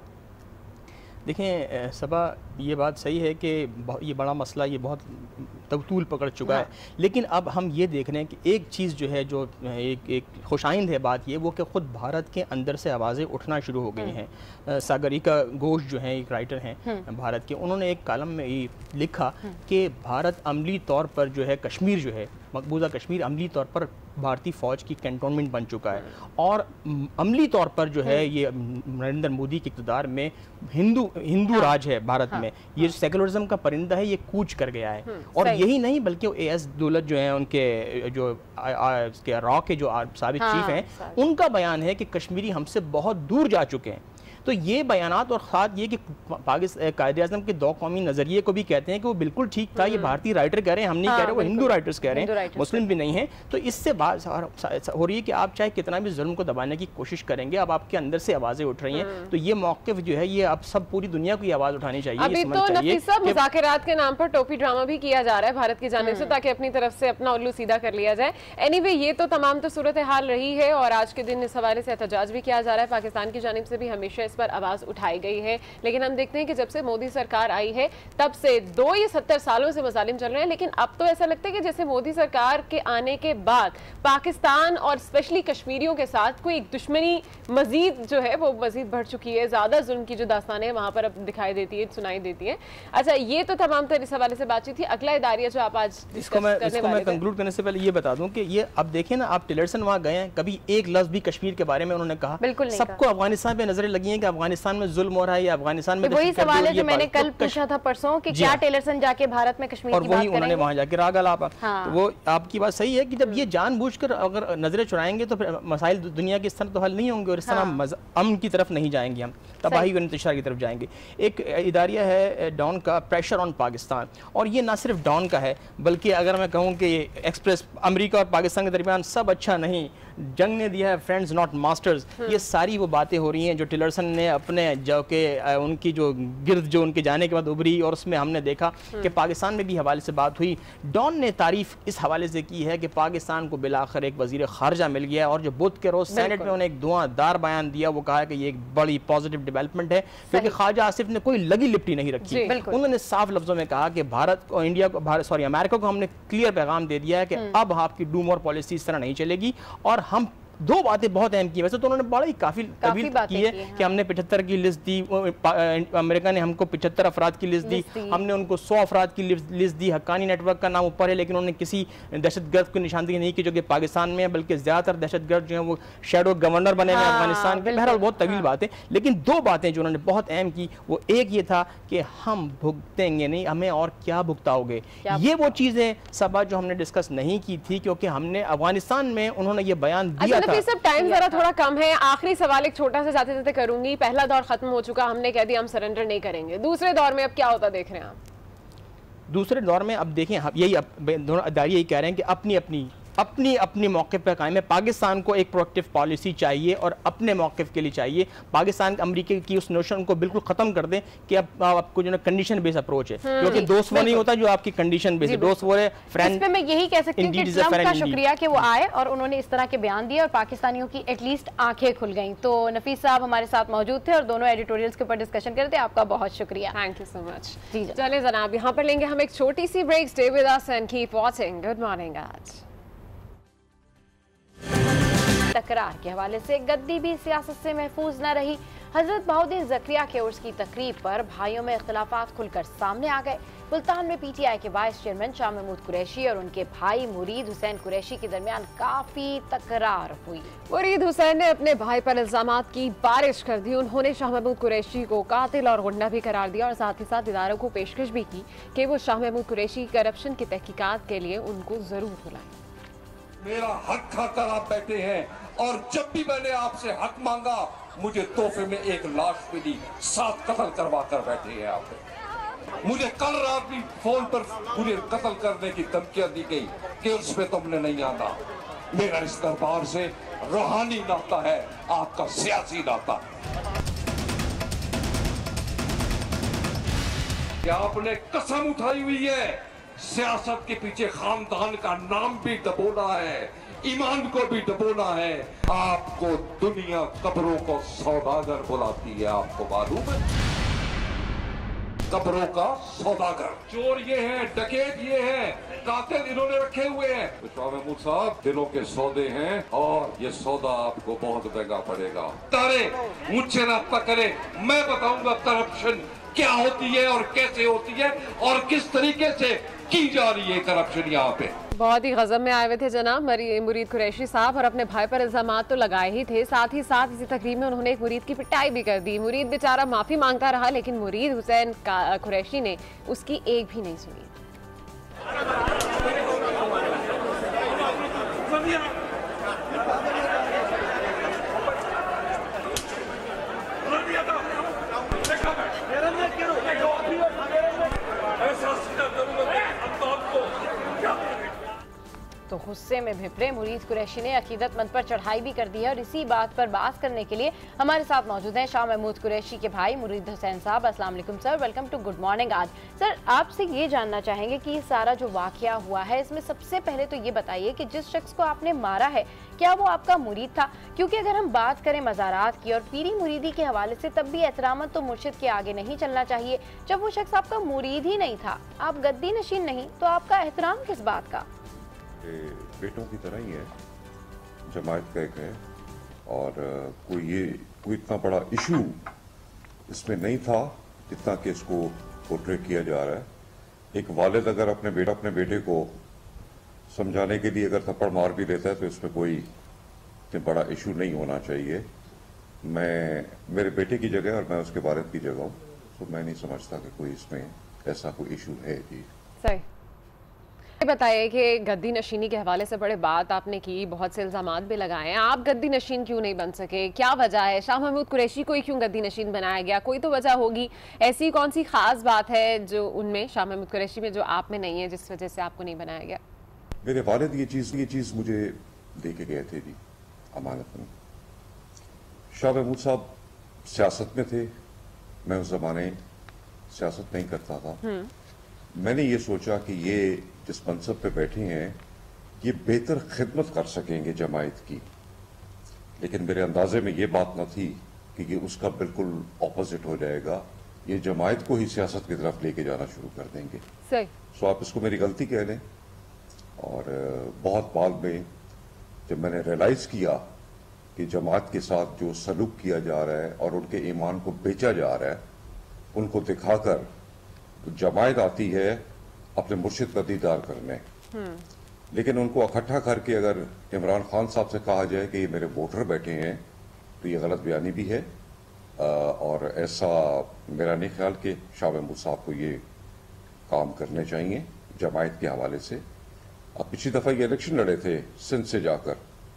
देखें सबा, ये बात सही है कि ये बड़ा मसला ये बहुत तूल पकड़ चुका हाँ। है, लेकिन अब हम ये देख रहे हैं कि एक चीज़ जो है जो एक एक खुशाइंद है बात ये वो कि ख़ुद भारत के अंदर से आवाज़ें उठना शुरू हो गई हैं। सागरिका घोष जो हैं एक राइटर हैं भारत के, उन्होंने एक कॉलम में ये लिखा कि भारत अमली तौर पर जो है कश्मीर जो है मकबूजा कश्मीर अमली तौर पर भारतीय फ़ौज की कैंटोनमेंट बन चुका है और अमली तौर पर जो है ये नरेंद्र मोदी के इक़्तिदार में हिंदू हिंदू हाँ, राज है भारत हाँ, में ये हाँ, सेकुलरिज्म का परिंदा है, ये कूच कर गया है। और यही नहीं बल्कि ए एस दौलत जो है उनके जो उसके रॉ के जो साबिक हाँ, चीफ हैं उनका बयान है कि कश्मीरी हमसे बहुत दूर जा चुके हैं। तो ये बयानात और साथ ये कि पाकिस्तान कायदे आज़म के दो कौमी नज़रिए को भी कहते हैं कि वो बिल्कुल ठीक था, ये भारतीय राइटर कह रहे हैं, हम नहीं हाँ, कह रहे, वो हिंदू राइटर्स कह रहे हैं, मुस्लिम भी नहीं हैं। तो इससे बात हो रही है कि आप चाहे कितना भी जुल्म को दबाने की कोशिश करेंगे, अब आपके अंदर से आवाज़ें उठ रही हैं। तो ये मौक़िफ़ जो है ये अब सब पूरी दुनिया को ये आवाज़ उठानी चाहिए। अभी तो नफीस साहब मुज़ाकरात के नाम पर टोपी ड्रामा भी किया जा रहा है भारत की जानिब से ताकि अपनी तरफ से अपना उल्लू सीधा कर लिया जाए। एनीवे ये तो तमाम तो सूरत हाल रही है और आज के दिन इस हवाले से एहतजाज भी किया जा रहा है। पाकिस्तान की जानिब से भी हमेशा इस पर आवाज़ उठाई गई है, लेकिन हम देखते हैं कि जब से मोदी सरकार आई है तब से दो या सत्तर सालों से मजालिम चल रहे हैं, लेकिन अब तो ऐसा लगता है कि जैसे मोदी सरकार के आने के बाद पाकिस्तान और स्पेशली कश्मीरियों के साथ कोई एक दुश्मनी मजीद जो है वो मजीद बढ़ चुकी है। ज्यादा जुल्म की जो दास्तानें हैं वहां पर अब दिखाई देती है, सुनाई देती है। अच्छा, ये तो तमाम तरह इस हवाले से बातचीत थी। अगला इदारिया जो आप आज इसको मैं इसको मैं कंक्लूड करने से पहले ये बता दूं कि ये अब देखें ना, आप टिलरसन वहां गए हैं, कभी एक लफ्ज भी कश्मीर के बारे में उन्होंने कहा? बिल्कुल नहीं। सबको अफगानिस्तान पे नजरें लगी हैं कि अफगानिस्तान में जुल्म हो रहा है या अफगानिस्तान में वही सवाल है जो मैंने कल पूछा था परसों कि क्या टिलरसन जाके भारत में कश्मीर और वही उन्होंने वहां जाके रागा लापा। तो वो आपकी बात सही है कि जब ये जानबूझकर अगर नजरें चुराएंगे तो फिर मसाइल दुनिया के इस तरह तो हल नहीं होंगे और इस तरह अमन की तरफ नहीं जाएंगे, हम तबाही और इंतशार की तरफ जाएंगे। एक इदारिया है डॉन का, प्रेशर ऑन पाकिस्तान, और ये ना सिर्फ डॉन का है बल्कि अगर मैं कहूँ कि एक्सप्रेस अमेरिका और पाकिस्तान के दरमियान सब अच्छा नहीं, जंग ने दिया है फ्रेंड्स नॉट मास्टर्स, ये सारी वो बातें हो रही हैं जो टिलरसन ने अपने जो के उनकी जो गिर्द जो उनके जाने के बाद उभरी और उसमें हमने देखा कि पाकिस्तान में भी हवाले से बात हुई। डॉन ने तारीफ इस हवाले से की है कि पाकिस्तान को बिलाखिर एक वजीर खारजा मिल गया और जो बुध के रोज सेनेट में उन्होंने एक धुआंधार बयान दिया, वो कहा कि ये एक बड़ी पॉजिटिव डेवलपमेंट है क्योंकि ख्वाजा आसिफ ने कोई लगी लिपटी नहीं रखी। उन्होंने साफ लफ्जों में कहा कि भारत और इंडिया को भारत सॉरी अमेरिका को हमने क्लियर पैगाम दे दिया है कि अब आपकी डू मोर पॉलिसी इस तरह नहीं चलेगी। और हम दो बातें बहुत अहम की, वैसे तो उन्होंने बड़ा ही काफी तवील की है की कि हमने पचहत्तर की लिस्ट दी, अमेरिका ने हमको पचहत्तर अफराद की लिस्ट दी, हमने उनको सौ अफराद की लिस्ट दी। हक्कानी नेटवर्क का नाम ऊपर है लेकिन उन्होंने किसी दहशतगर्द को निशानदेही नहीं की जो कि पाकिस्तान में है, बल्कि ज्यादातर दहशतगर्द जो है वो शेडो गवर्नर बने हुए अफगानिस्तान के। बहरहाल बहुत तवील बातें, लेकिन दो बातें जो उन्होंने बहुत अहम की वो एक ये था कि हम भुगतेंगे नहीं, हमें और क्या भुगताओगे। ये वो चीजें सबा जो हमने डिस्कस नहीं की थी क्योंकि हमने अफगानिस्तान में उन्होंने ये बयान दिया था। सब टाइम जरा थोड़ा कम है, आखिरी सवाल एक छोटा सा जाते जाते करूंगी। पहला दौर खत्म हो चुका, हमने कह दिया हम सरेंडर नहीं करेंगे। दूसरे दौर में अब क्या होता देख रहे हैं आप? दूसरे दौर में अब देखें, यही दोनों अदारी यही कह रहे हैं कि अपनी अपनी अपनी अपनी मौके पर कायम है। पाकिस्तान को एक प्रोएक्टिव पॉलिसी चाहिए और अपने मौके के लिए चाहिए। पाकिस्तान अमेरिका की उस नोशन को बिल्कुल खत्म कर दें कि अब आपको जो ना कंडीशन बेस्ड अप्रोच है, क्योंकि दोस्त वो नहीं होता जो आपकी कंडीशन बेस्ड है, दोस्त वो है फ्रेंड। इसमें मैं यही कह सकती हूं कि ट्रंप का शुक्रिया कि वो आए और उन्होंने इस तरह के बयान दिए और पाकिस्तानियों की एटलीस्ट आंखें खुल गई। तो नफीस साहब हमारे साथ मौजूद थे और दोनों एडिटोरियल्स के ऊपर डिस्कशन कर रहे थे। आपका बहुत शुक्रिया, थैंक यू सो मच। चलिए जनाब, यहाँ पर लेंगे हम एक छोटी सी break. Stay with us and keep watching. Good morning. आज तकरार के हवाले से गद्दी भी सियासत से महफूज न रही। हजरत बहाउद्दीन ज़करिया के उर्स की तकरीब पर भाइयों में इख्तिलाफात खुलकर सामने आ गए। मुल्तान में पीटीआई के वाइस चेयरमैन शाह महमूद कुरैशी और उनके भाई मुरीद हुसैन कुरैशी के दरमियान काफी तकरार हुई। मुरीद हुसैन ने अपने भाई पर इल्जामात की बारिश कर दी। उन्होंने शाह महमूद कुरैशी को कातिल और गुंडा भी करार दिया और साथ ही साथ इदारों को पेशकश भी की कि वो शाह महमूद कुरैशी करप्शन की तहकीकात के लिए उनको जरूर बुलाएं। मेरा हक खाकर आप बैठे हैं और जब भी मैंने आपसे हक मांगा मुझे तोहफे में एक लाश मिली, सात कत्ल करवा कर बैठे हैं आप। मुझे कल रात भी फोन पर मुझे कत्ल करने की धमकियां दी गई कि उसमें तुमने नहीं आना। मेरा इस दरबार से रूहानी नाता है, आपका सियासी नाता। क्या आपने कसम उठाई हुई है सियासत के पीछे खानदान का नाम भी डबोना है, ईमान को भी डबोना है। आपको दुनिया कब्रों को सौदागर बुलाती है, आपको मालूम है? कब्रों का सौदागर। चोर ये हैं, डकैत ये हैं, कातिल इन्होंने रखे हुए हैं। तो शाह महमूद साहब दिलों के सौदे हैं और ये सौदा आपको बहुत महंगा पड़ेगा। तारे मुझसे राब्ता करें, मैं बताऊंगा करप्शन क्या होती है और कैसे होती है और किस तरीके से की जा रही है करप्शन यहाँ पे। बहुत ही गजब में आए हुए थे जनाब मुरीद कुरैशी साहब और अपने भाई पर इल्जामात तो लगाए ही थे, साथ ही साथ इसी तकरीब में उन्होंने एक मुरीद की पिटाई भी कर दी। मुरीद बेचारा माफी मांगता रहा लेकिन मुरीद हुसैन कुरैशी ने उसकी एक भी नहीं सुनी। तो गुस्से में भिपरे मुरीद कुरैशी ने अकीदतमंद पर चढ़ाई भी कर दी है और इसी बात पर बात करने के लिए हमारे साथ मौजूद हैं शाह महमूद कुरैशी के भाई मुरीद हुसैन साहब। अस्सलाम वालेकुम sir, welcome to good morning. आज सर आपसे ये जानना चाहेंगे कि ये सारा जो वाकया हुआ है इसमें सबसे पहले तो ये बताइए कि जिस शख्स को आपने मारा है क्या वो आपका मुरीद था? क्योंकि अगर हम बात करें मज़ारात की और पीरी मुरीदी के हवाले से तब भी एहतरामत तो मुर्शिद के आगे नहीं चलना चाहिए। जब वो शख्स आपका मुरीद ही नहीं था, आप गद्दी नशीन नहीं, तो आपका एहतराम किस बात का? बेटों की तरह ही है, जमायत का एक है और कोई ये कोई इतना बड़ा इशू इसमें नहीं था जितना कि इसको पोर्ट्रे किया जा रहा है। एक वालिद अगर अपने बेटा अपने बेटे को समझाने के लिए अगर थप्पड़ मार भी देता है तो इसमें कोई इतना बड़ा इशू नहीं होना चाहिए। मैं मेरे बेटे की जगह और मैं उसके वालिद की जगह हूँ, तो मैं नहीं समझता कि कोई इसमें ऐसा कोई इशू है। जी सही बताइए कि गद्दी नशीनी के हवाले से बड़े बात आपने की, बहुत से इल्जामात भी लगाए हैं। आप गद्दी नशीन क्यों नहीं बन सके, क्या वजह है? शाह महमूद कुरैशी को ही क्यों गद्दी नशीन बनाया गया? कोई तो वजह होगी, ऐसी कौन सी खास बात है जो उनमें शाह महमूद कुरैशी में जो आप में नहीं है जिस वजह से आपको नहीं बनाया गया? मेरे वालिद ये चीज ये चीज मुझे दे के गए थे जी अमानत में। शाह महमूद साहब सियासत में थे, मैं उस जमाने सियासत नहीं करता था। मैंने ये सोचा कि ये जिस मनसब पे बैठे हैं ये बेहतर खिदमत कर सकेंगे जमायत की, लेकिन मेरे अंदाजे में ये बात न थी कि ये उसका बिल्कुल ऑपोजिट हो जाएगा, ये जमायत को ही सियासत की तरफ लेके जाना शुरू कर देंगे। सही। सो आप इसको मेरी गलती कह लें। और बहुत बाद में जब मैंने रियलाइज किया कि जमात के साथ जो सलूक किया जा रहा है और उनके ईमान को बेचा जा रहा है, उनको दिखाकर तो जमायत आती है अपने मुर्शिद का दीदार करने, लेकिन उनको इकट्ठा करके अगर इमरान खान साहब से कहा जाए कि ये मेरे वोटर बैठे हैं तो ये गलत बयानी भी है। और ऐसा मेरा नहीं ख्याल कि शाह महमूद साहब को ये काम करने चाहिए जमायत के हवाले से। अब पिछली दफा ये इलेक्शन लड़े थे सिंध से जाकर,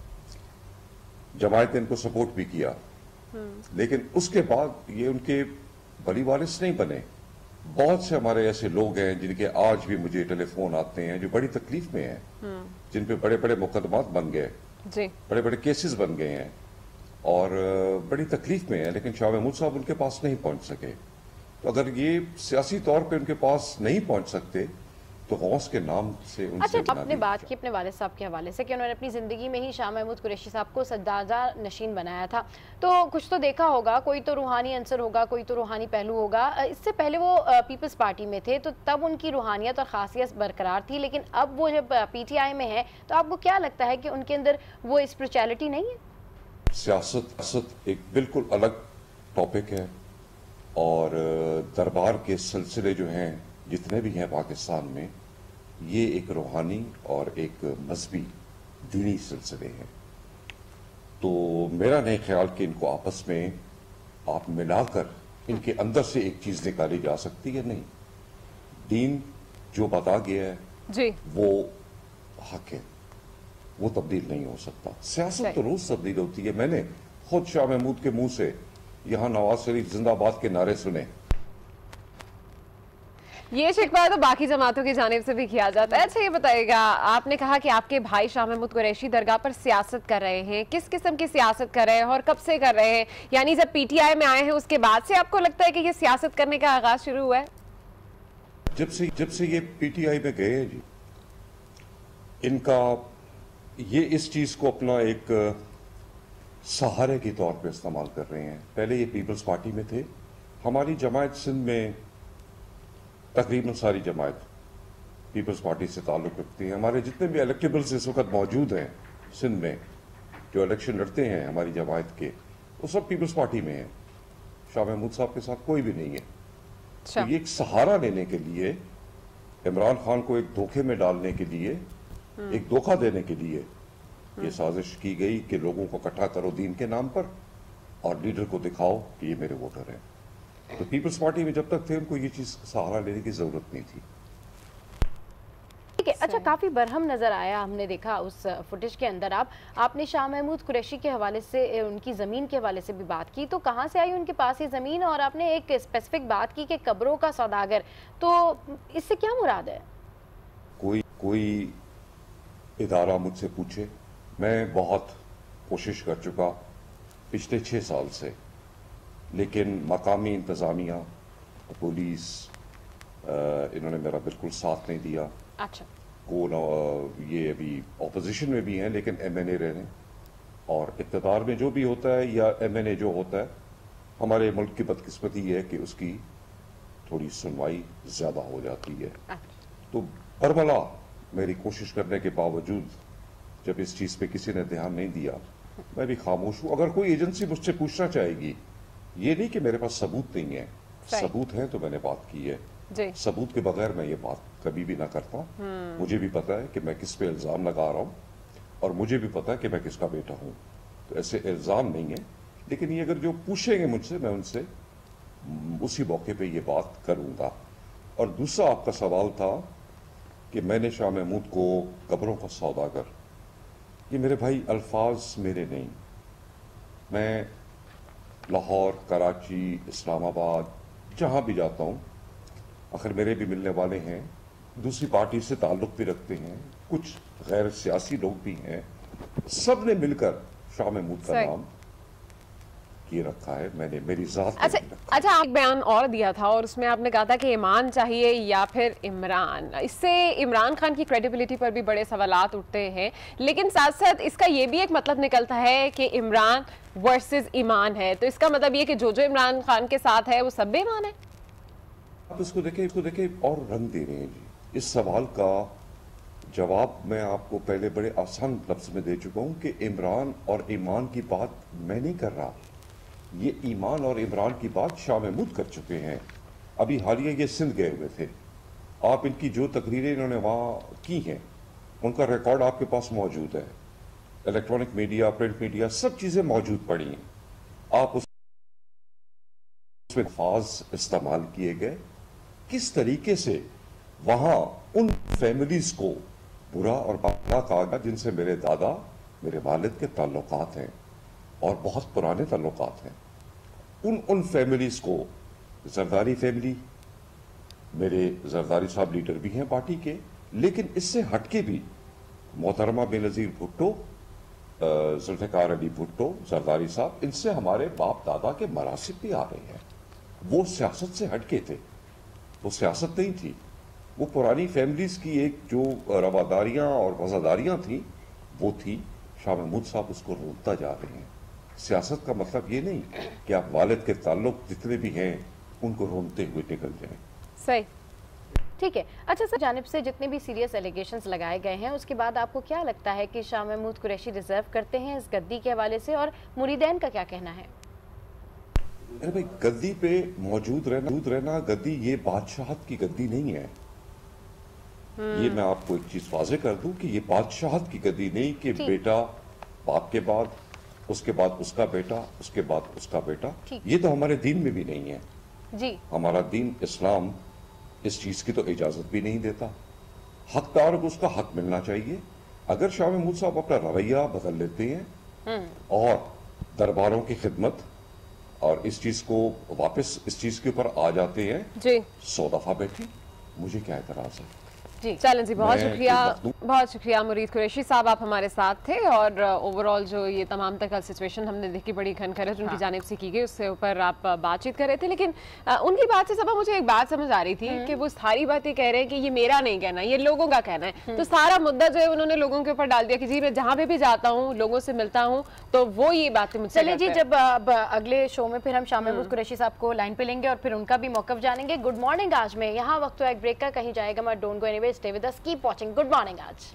जमायत ने इनको सपोर्ट भी किया, लेकिन उसके बाद ये उनके बड़ी वारिस नहीं बने। बहुत से हमारे ऐसे लोग हैं जिनके आज भी मुझे टेलीफोन आते हैं जो बड़ी तकलीफ में हैं, जिन पे बड़े बड़े मुकदमात बन गए, बड़े बड़े केसेस बन गए हैं और बड़ी तकलीफ में हैं, लेकिन शाह महमूद साहब उनके पास नहीं पहुंच सके। तो अगर ये सियासी तौर पे उनके पास नहीं पहुंच सकते तो गौस के नाम से उनसे अच्छा, आपने बात की अपने वालिद साहब के हवाले से कि उन्होंने अपनी ज़िंदगी में ही शाह महमूद कुरैशी साहब को सज्जादा नशीन बनाया था, तो कुछ तो देखा होगा, कोई तो रूहानी अंसर होगा, कोई तो रूहानी पहलू होगा। इससे पहले वो पीपल्स पार्टी में थे तो तब उनकी रूहानियत और खासियत बरकरार थी, लेकिन अब वो जब पीटीआई में है तो आपको क्या लगता है कि उनके अंदर वो स्पिरिचुअलिटी नहीं है? सियासत एक बिल्कुल अलग टॉपिक है और दरबार के सिलसिले जो हैं जितने भी हैं पाकिस्तान में, ये एक रूहानी और एक मजहबी दीनी सिलसिले हैं। तो मेरा नहीं ख्याल कि इनको आपस में आप मिलाकर इनके अंदर से एक चीज निकाली जा सकती है। नहीं, दीन जो बता गया है जी वो हक है, वो तब्दील नहीं हो सकता। सियासत तो रोज तब्दील होती है। मैंने खुद शाह महमूद के मुंह से यहाँ नवाज शरीफ जिंदाबाद के नारे सुने। ये शिकवा तो बाकी जमातों की जानिब से भी किया जाता है। अच्छा ये बताइएगा, आपने कहा कि आपके भाई शाह महमूद कुरैशी दरगाह पर सियासत कर रहे हैं, किस किस्म की सियासत कर रहे हैं और कब से कर रहे हैं? यानी जब पीटीआई में आए हैं उसके बाद से आपको लगता है कि ये सियासत करने का आगाज शुरू हुआ है? जब से जब से ये पीटीआई में गए हैं जी, इनका ये इस चीज को अपना एक सहारे के तौर पे इस्तेमाल कर रहे हैं। पहले ये पीपल्स पार्टी में थे। हमारी जमायत सिंध में तकरीबन सारी जमायत पीपल्स पार्टी से ताल्लुक रखती है। हमारे जितने भी इलेक्टेबल्स इस वक्त मौजूद हैं सिंध में, जो इलेक्शन लड़ते हैं हमारी जमायत के, वो सब पीपल्स पार्टी में हैं। शाह महमूद साहब के साथ कोई भी नहीं है। तो ये एक सहारा लेने के लिए, इमरान खान को एक धोखे में डालने के लिए, एक धोखा देने के लिए ये साजिश की गई कि लोगों को इकट्ठा करो दीन के नाम पर और लीडर को दिखाओ कि ये मेरे वोटर हैं। तो पीपल्स पार्टी में जब तक थे उनको ये चीज सहारा लेने की जरूरत नहीं थी। ठीक है। अच्छा, काफी बरहम नजर आया, हमने देखा उस फुटेज के अंदर। आप आपने शाह महमूद कुरैशी के हवाले से, उनकी जमीन के हवाले से भी बात की, तो कहाँ से आई उनके पास ये जमीन? और आपने एक स्पेसिफिक बात की कि कब्रों का सौदागर, तो इससे क्या मुराद है? कोई कोई इदारा मुझसे पूछे, मैं बहुत कोशिश कर चुका पिछले छह साल से, लेकिन मकामी इंतजामिया, पुलिस, इन्होंने मेरा बिल्कुल साथ नहीं दिया। अच्छा। को ये अभी ऑपोजिशन में भी हैं लेकिन एमएनए रहे हैं, और इक़्तिदार में जो भी होता है या एमएनए जो होता है, हमारे मुल्क की बदकिस्मती है कि उसकी थोड़ी सुनवाई ज्यादा हो जाती है। तो बरमला मेरी कोशिश करने के बावजूद जब इस चीज पे किसी ने ध्यान नहीं दिया, मैं भी खामोश हूं। अगर कोई एजेंसी मुझसे पूछना चाहेगी, ये नहीं कि मेरे पास सबूत नहीं है, सबूत है तो मैंने बात की है। सबूत के बगैर मैं ये बात कभी भी ना करता। मुझे भी पता है कि मैं किस पे इल्जाम लगा रहा हूँ और मुझे भी पता है कि मैं किसका बेटा हूँ। तो ऐसे इल्जाम नहीं है, लेकिन ये अगर जो पूछेंगे मुझसे, मैं उनसे उसी मौके पे ये बात करूंगा। और दूसरा आपका सवाल था कि मैंने शाह महमूद को कब्रों का सौदागर, ये मेरे भाई अल्फाज मेरे नहीं। मैं लाहौर, कराची, इस्लामाबाद जहां भी जाता हूं, आखिर मेरे भी मिलने वाले हैं, दूसरी पार्टी से ताल्लुक भी रखते हैं, कुछ गैर सियासी लोग भी हैं, सब ने मिलकर शाह महमूद का नाम किए रखा है। मैंने मेरी जात अच्छा अच्छा आप बयान और दिया था और उसमें आपने कहा था कि ईमान चाहिए या फिर इमरान। इससे इमरान खान की क्रेडिबिलिटी पर भी बड़े सवालात उठते हैं, लेकिन साथ साथ इसका ये भी एक मतलब निकलता है कि इमरान वर्सेस ईमान है। तो इसका मतलब ये कि जो जो इमरान खान के साथ है वो सब बेईमान है। आप इसको देखें इसको देखें और रंग दे रहे हैं जी। इस सवाल का जवाब मैं आपको पहले बड़े आसान लफ्ज में दे चुका हूँ कि इमरान और ईमान की बात मैं नहीं कर रहा। ये ईमान और इमरान की बात शाह महमूद कर चुके हैं। अभी हालिया ये सिंध गए हुए थे, आप इनकी जो तकरीरें इन्होंने वहाँ की हैं उनका रिकॉर्ड आपके पास मौजूद है। इलेक्ट्रॉनिक मीडिया, प्रिंट मीडिया, सब चीज़ें मौजूद पड़ी हैं। आप उसमें अल्फाज इस्तेमाल किए गए, किस तरीके से वहाँ उन फैमिलीज को बुरा और बाला कहा गया जिनसे मेरे दादा, मेरे वालिद के ताल्लुकात हैं और बहुत पुराने ताल्लुकात हैं। उन उन फैमिलीज को, जरदारी फैमिली, मेरे जरदारी साहब लीडर भी हैं पार्टी के, लेकिन इससे हटके भी मोहतरमा बेनज़ीर भुट्टो, जुल्फ़िकार अली भुट्टो, जरदारी साहब, इनसे हमारे बाप दादा के मरासिब भी आ रहे हैं। वो सियासत से हटके थे, वो सियासत नहीं थी, वो पुरानी फैमिलीज की एक जो रवादारियां और वज़ादारियां थी वो थी। शाह महमूद साहब उसको रोकता जा रहे हैं। सियासत का मतलब ये नहीं कि आप वालिद के ताल्लुक जितने भी हैं उनको रोनते हुए निकल जाएं। सही, ठीक है। अच्छा सर, जानिब से जितने भी सीरियस एलिगेशंस लगाए गए हैं उसके बाद आपको क्या लगता है कि शाह महमूद कुरैशी डिजर्व करते हैं इस गद्दी के हवाले से, और मुरीदैन का क्या कहना है? अरे भाई, गद्दी पे मौजूद रहना मौजूद रहना गद्दी ये बादशाहत की गद्दी नहीं है। ये मैं आपको एक चीज वाजे कर दूं कि ये बादशाहत की गद्दी नहीं कि बेटा बाप के बाद, उसके बाद उसका बेटा, उसके बाद उसका बेटा। ये तो हमारे दीन में भी नहीं है जी। हमारा दीन इस्लाम इस चीज की तो इजाजत भी नहीं देता। हकदार को उसका हक मिलना चाहिए। अगर शाह महमूद साहब अपना रवैया बदल लेते हैं और दरबारों की खिदमत और इस चीज को वापस इस चीज के ऊपर आ जाते हैं जी, सौ दफा बैठे, मुझे क्या एतराज है। जी चलें जी, बहुत शुक्रिया, बहुत शुक्रिया मुरीद कुरैशी साहब, आप हमारे साथ थे। और ओवरऑल जो ये तमाम तक सिचुएशन हमने देखी, बड़ी घनखरज उनकी जानिब से की गई, उसके ऊपर आप बातचीत कर रहे थे। लेकिन आ, उनकी बात से सबा मुझे एक बात समझ आ रही थी कि वो सारी बातें कह रहे हैं कि ये मेरा नहीं कहना, ये लोगों का कहना है। तो सारा मुद्दा जो है उन्होंने लोगों के ऊपर डाल दिया कि जी मैं जहाँ पे भी जाता हूँ, लोगों से मिलता हूँ, तो वो ये बातें मुझसे। चलिए जी, जब अब अगले शो में फिर हम शाह महमूद कुरैशी साहब को लाइन पे लेंगे और फिर उनका भी मौकफ जानेंगे। गुड मॉर्निंग आज में यहाँ वक्त तो एक ब्रेक का, कहीं जाएगा मैं, don't go anywhere, stay with us, keep watching good morning आज।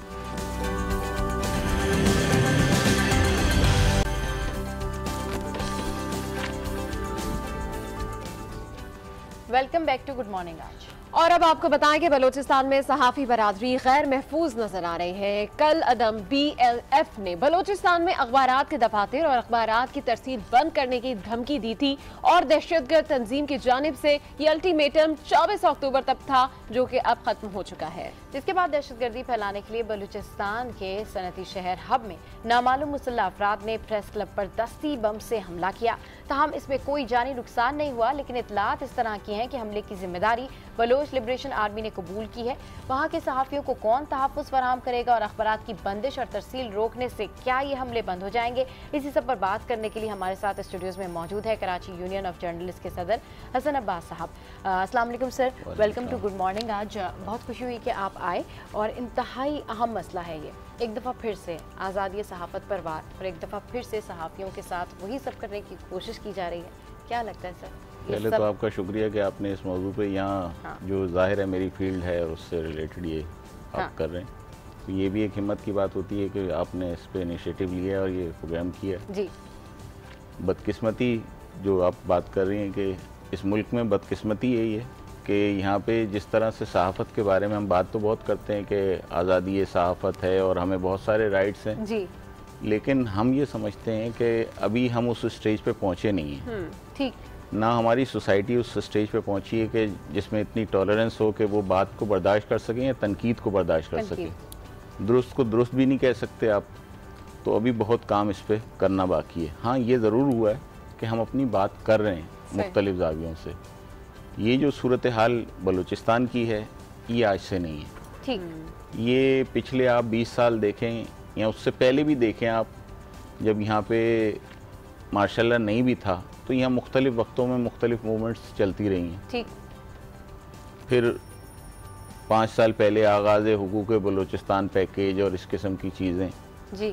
Welcome back to good morning आज। और अब आपको बताएं कि बलोचिस्तान में सहाफ़ी बरादरी गैर महफूज नजर आ रही है। कल अदम बी एल एफ ने बलोचिस्तान में अखबारात के दफातर और अखबारात की तरसील बंद करने की धमकी दी थी और दहशतगर्द तंजीम की जानिब से ये अल्टीमेटम चौबीस अक्टूबर तक था, जो कि अब खत्म हो चुका है। जिसके बाद दहशतगर्दी फैलाने के लिए बलूचिस्तान के सनती शहर हब में नामालूम मुसल्लह अफराद ने प्रेस क्लब पर दस्ती बम से हमला किया। ताहम इसमें कोई जानी नुकसान नहीं हुआ, लेकिन इतलात इस तरह की हैं कि हमले की जिम्मेदारी बलोच लिबरेशन आर्मी ने कबूल की है। वहाँ के सहाफ़ियों को कौन तहफ़्फ़ुज़ फराहम करेगा और अखबारात की बंदिश और तरसील रोकने से क्या ये हमले बंद हो जाएंगे? इसी सब पर बात करने के लिए हमारे साथ स्टूडियोज़ में मौजूद है कराची यूनियन ऑफ जर्नलिस्ट के सदर हसन अब्बास साहब। अस्सलाम वालेकुम sir, welcome to good morning. आज बहुत खुशी हुई कि आप आए और इंतहाई अहम मसला है ये। एक दफ़ा फिर से आज़ादी सहाफ़त पर वार और एक दफ़ा फिर से सहाफ़ियों के साथ वही सब करने की कोशिश की जा रही है, क्या लगता है सर? पहले तो आपका शुक्रिया कि आपने इस मौजू पे यहाँ हाँ। जो ज़ाहिर है मेरी फील्ड है और उससे रिलेटेड ये आप हाँ। कर रहे हैं, तो ये भी एक हिम्मत की बात होती है कि आपने इस पे इनिशिएटिव लिया और ये प्रोग्राम किया जी। बदकिस्मती जो आप बात कर रही हैं कि इस मुल्क में बदकिस्मती यही है कि यहाँ पे जिस तरह से सहाफ़त के बारे में हम बात तो बहुत करते हैं कि आज़ादी सहाफ़त है और हमें बहुत सारे राइट्स हैं जी, लेकिन हम ये समझते हैं कि अभी हम उस स्टेज पे पहुँचे नहीं हैं। ठीक, ना हमारी सोसाइटी उस स्टेज पे पहुँची है कि जिसमें इतनी टॉलरेंस हो कि वो बात को बर्दाश्त कर सकें या तनकीद को बर्दाश्त कर सकें। दुरुस्त को दुरुस्त भी नहीं कह सकते आप, तो अभी बहुत काम इस पर करना बाकी है। हाँ, ये ज़रूर हुआ है कि हम अपनी बात कर रहे हैं मुख्तलिफ ज़ावियों से। ये जो सूरत हाल बलूचिस्तान की है ये आज से नहीं है। ठीक, ये पिछले आप बीस साल देखें या उससे पहले भी देखें आप, जब यहाँ पे मार्शल नहीं भी था तो यहाँ मुख्तलिफ वक्तों में मुख्तलिफ मूवमेंट्स चलती रही हैं। ठीक, फिर पाँच साल पहले आगाज़ हुकूक बलूचिस्तान पैकेज और इस किस्म की चीज़ें जी।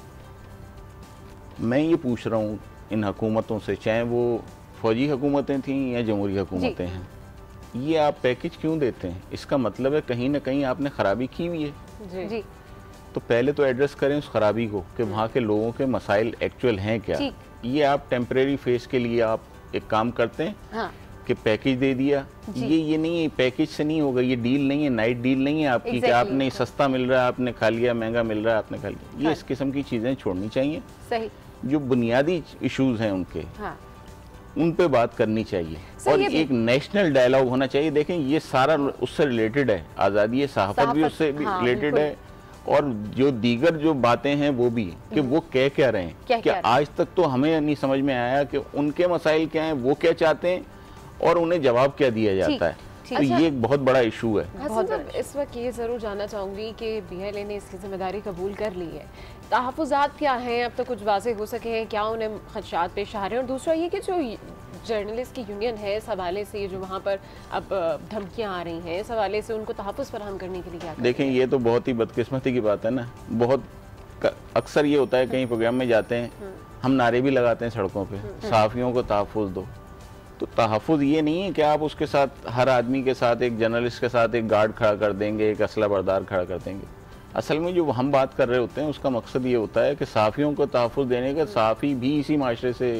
मैं ये पूछ रहा हूँ इन हुकूमतों से, चाहे वो फौजी हुकूमतें थीं या जमहूरी हुकूमतें हैं, ये आप पैकेज क्यों देते हैं? इसका मतलब है कहीं ना कहीं आपने ख़राबी की हुई है जी। जी। तो पहले तो एड्रेस करें उस खराबी को कि वहाँ के लोगों के मसाइल एक्चुअल हैं क्या। ये आप टेम्परेरी फेस के लिए आप एक काम करते हैं हाँ। कि पैकेज दे दिया, ये ये नहीं है, पैकेज से नहीं होगा, ये डील नहीं है, नाइट डील नहीं है आपकी exactly. कि आपने सस्ता मिल रहा है आपने खा लिया, महंगा मिल रहा है आपने खा लिया। ये हाँ। इस किस्म की चीज़ें छोड़नी चाहिए। सही, जो बुनियादी इशूज़ हैं उनके हाँ। उन पे बात करनी चाहिए और एक नेशनल डायलॉग होना चाहिए। देखें ये सारा उससे रिलेटेड है, आज़ादी सहाफ़त भी उससे भी रिलेटेड है और जो दीगर जो बातें हैं वो भी कि वो कह क्या रहे हैं क्या, क्या आज तक तो हमें नहीं समझ में आया कि उनके मसाइल क्या हैं, वो क्या चाहते हैं और उन्हें जवाब क्या दिया जाता है। तो अच्छा, ये एक बहुत बड़ा इशू है। हाँ, इस वक्त ये ज़रूर जानना चाहूँगी कि बी एल ए ने इसकी जिम्मेदारी कबूल कर ली है, तहफ़्फ़ुज़ात क्या हैं, अब तो कुछ वाज़ेह हो सके हैं, क्या उन्हें खदशात पेश आ रहे हैं? और दूसरा ये कि जो जर्नलिस्ट की यूनियन है इस हवाले से, जो वहाँ पर अब धमकियाँ आ रही हैं, इस हवाले से उनको तहफ़्फ़ुज़ फराहम करने के लिए क्या? देखें ये तो बहुत ही बदकिस्मती की बात है ना। बहुत अक्सर ये होता है कहीं प्रोग्राम में जाते हैं, हम नारे भी लगाते हैं सड़कों पर, सहाफ़ियों को तहफ़्फ़ुज़ दो। तो तहफ़्फ़ुज़ ये नहीं है कि आप उसके साथ हर आदमी के साथ एक जर्नलिस्ट के साथ एक गार्ड खड़ा कर देंगे, एक असला बरदार खड़ा कर देंगे। असल में जो हम बात कर रहे होते हैं उसका मकसद ये होता है कि सहाफ़ियों को तहफ़्फ़ुज़ देने का, सहाफ़ी भी इसी माशरे से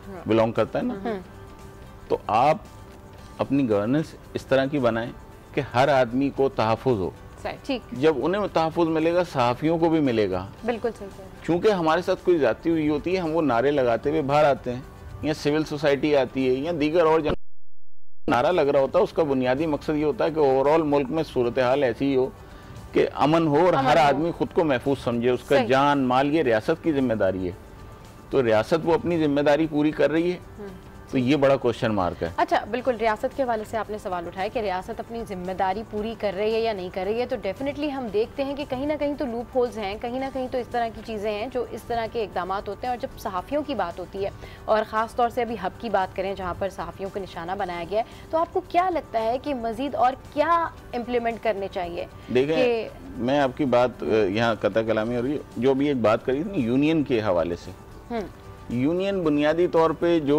बिलोंग करता है ना, तो आप अपनी गवर्नेंस इस तरह की बनाएं कि हर आदमी को तहफ़्फ़ुज़ हो। ठीक, जब उन्हें तहफ़्फ़ुज़ मिलेगा, सहाफ़ियों को भी मिलेगा। बिल्कुल सही कह रहे हैं। क्योंकि हमारे साथ कोई ज़्यादती हुई होती है, हम वो नारे लगाते हुए बाहर आते हैं, या सिविल सोसाइटी आती है, या दीगर और जन नारा लग रहा होता है, उसका बुनियादी मकसद ये होता है कि ओवरऑल मुल्क में सूरत हाल ऐसी ही हो कि अमन हो और हर आदमी खुद को महफूज समझे, उसका जान माल, ये रियासत की जिम्मेदारी है। तो रियासत वो अपनी जिम्मेदारी पूरी कर रही है, तो ये बड़ा क्वेश्चन मार्क है। अच्छा, बिल्कुल रियासत के हवाले से आपने सवाल उठाया कि रियासत अपनी जिम्मेदारी पूरी कर रही है या नहीं कर रही है, तो डेफिनेटली हम देखते हैं कि कहीं ना कहीं तो लूप होल्स हैं, कहीं ना कहीं तो इस तरह की चीज़ें हैं जो इस तरह के इकदाम होते हैं। और जब सहाफ़ियों की बात होती है, और ख़ास तौर से अभी हब की बात करें जहाँ पर सहाफ़ियों को निशाना बनाया गया है, तो आपको क्या लगता है कि मज़ीद और क्या इम्प्लीमेंट करने चाहिए? देखें, मैं आपकी बात यहाँ कतई कलामी हो रही है, जो भी एक बात करी थी यूनियन के हवाले से, यूनियन बुनियादी तौर पर जो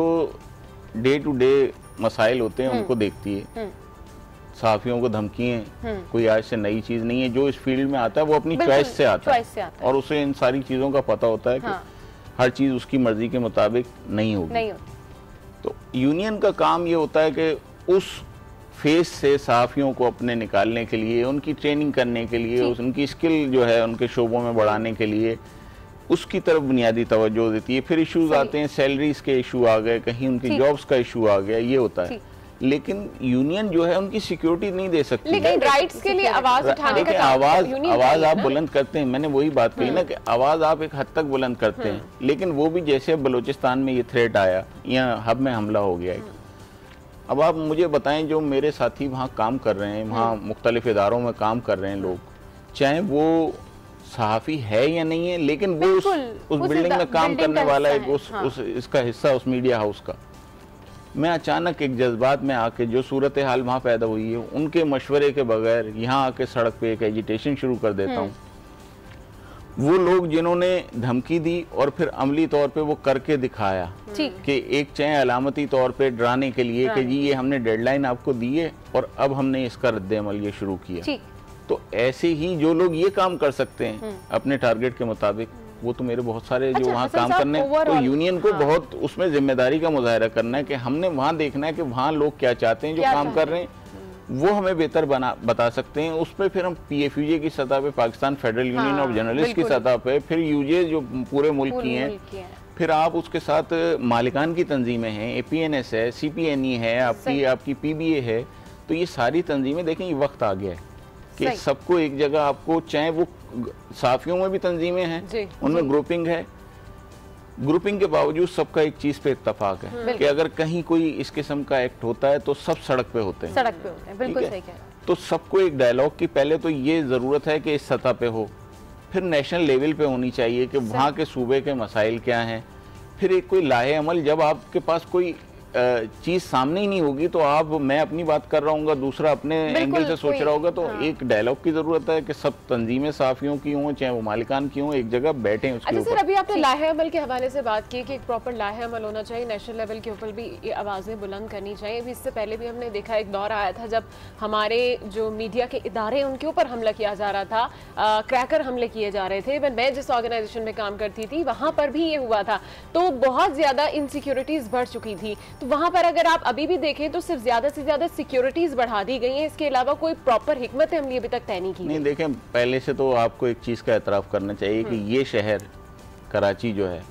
डे टू डे मसाइल होते हैं उनको देखती है। सहाफ़ियों को धमकियाँ कोई आज से नई चीज़ नहीं है, जो इस फील्ड में आता है वो अपनी चॉइस से आता है, से आता है। और उसे इन सारी चीज़ों का पता होता है कि हाँ। हर चीज़ उसकी मर्जी के मुताबिक नहीं होगी, नहीं होगी। तो यूनियन का काम ये होता है कि उस फेस से सहाफ़ियों को अपने निकालने के लिए, उनकी ट्रेनिंग करने के लिए, उनकी स्किल जो है उनके शोबों में बढ़ाने के लिए उसकी तरफ बुनियादी तवज्जो देती है। फिर इश्यूज आते हैं, सैलरीज के इशू आ गए, कहीं उनकी जॉब्स का इशू आ गया, ये होता है। लेकिन यूनियन जो है उनकी सिक्योरिटी नहीं दे सकती। लेकिन राइट्स के लिए आवाज उठाने का आवाज आवाज आप बुलंद करते हैं, मैंने वही बात कही ना कि आवाज आप एक हद तक बुलंद करते हैं, लेकिन वो भी जैसे बलूचिस्तान में ये थ्रेट आया या हब में हमला हो गया, अब आप मुझे बताएं जो मेरे साथी वहाँ काम कर रहे हैं, वहाँ मुख्तलिफ इदारों में काम कर रहे हैं लोग, चाहे वो सहाफ़ी है या नहीं है, लेकिन वो उस, उस बिल्डिंग में काम करने वाला है, उस, हाँ। उस इसका हिस्सा, उस मीडिया हाउस का। मैं अचानक एक जज्बात में आके जो सूरत हाल वहाँ पैदा हुई है, उनके मशवरे के बगैर यहाँ आके सड़क पे एक एजिटेशन शुरू कर देता हूँ। वो लोग जिन्होंने धमकी दी और फिर अमली तौर पे वो करके दिखाया कि एक चाहे अलामती तौर पे डराने के लिए कि जी ये हमने डेडलाइन आपको दी है और अब हमने इसका रद्द-ए-अमल ये शुरू किया, तो ऐसे ही जो लोग ये काम कर सकते हैं अपने टारगेट के मुताबिक, वो तो मेरे बहुत सारे जो वहाँ काम करने, तो यूनियन को बहुत उसमें जिम्मेदारी का मुजाहरा करना है कि हमने वहाँ देखना है कि वहाँ लोग क्या चाहते हैं, जो काम कर रहे हैं वो हमें बेहतर बना बता सकते हैं। उस पर फिर हम पी एफ यू जे की सतह पे, Pakistan federal union of journalist की सतह पे, फिर यूजे जो पूरे मुल्क की हैं, फिर आप उसके साथ मालिकान की तंजीमें हैं, ए पी एन एस है, सी पी एन ई है, आपकी आपकी पी बी ए है, तो ये सारी तंजीमें देखें, ये वक्त आ गया है कि सबको एक जगह, आपको चाहे वो साफियों में भी तंजीमें हैं, उनमें ग्रुपिंग है, ग्रुपिंग के बावजूद सबका एक चीज पे इत्तफाक है कि अगर कहीं कोई इस किस्म का एक्ट होता है तो सब सड़क पे होते हैं, सड़क पे होते हैं, बिल्कुल सही कह रहे हैं। तो सबको एक डायलॉग की पहले तो ये जरूरत है कि इस सतह पे हो, फिर नेशनल लेवल पे होनी चाहिए कि वहाँ के सूबे के मसाइल क्या हैं, फिर एक कोई लाहे अमल, जब आपके पास कोई चीज सामने ही नहीं होगी तो आप, मैं अपनी बात कर रहा हूँ, दूसरा अपने एंगल से सोच रहा होगा, तो हाँ। एक डायलॉग की जरूरत है कि सब तंजीमें साफियों की हों, चाहे वो मालिकान की हों, एक जगह बैठे उसके ऊपर। अच्छा सर, अभी आपने लाहे अमल के हवाले से बात की कि एक प्रॉपर लाहे अमल होना चाहिए, नेशनल लेवल के ऊपर भी ये आवाज़ें बुलंद करनी चाहिए। अभी इससे पहले भी हमने देखा, एक दौर आया था जब हमारे जो मीडिया के इदारे उनके ऊपर हमला किया जा रहा था, आ, क्रैकर हमले किए जा रहे थे। मैं जिस ऑर्गेनाइजेशन में काम करती थी वहाँ पर भी ये हुआ था, तो बहुत ज़्यादा इनसिक्योरिटीज़ बढ़ चुकी थी। तो वहाँ पर अगर आप अभी भी देखें तो सिर्फ ज्यादा से ज्यादा सिक्योरिटीज बढ़ा दी गई हैं, इसके अलावा कोई प्रॉपर हिकमत अमली अभी तक तय नहीं की। नहीं, देखें, पहले से तो आपको एक चीज का एतराफ करना चाहिए कि ये शहर कराची जो है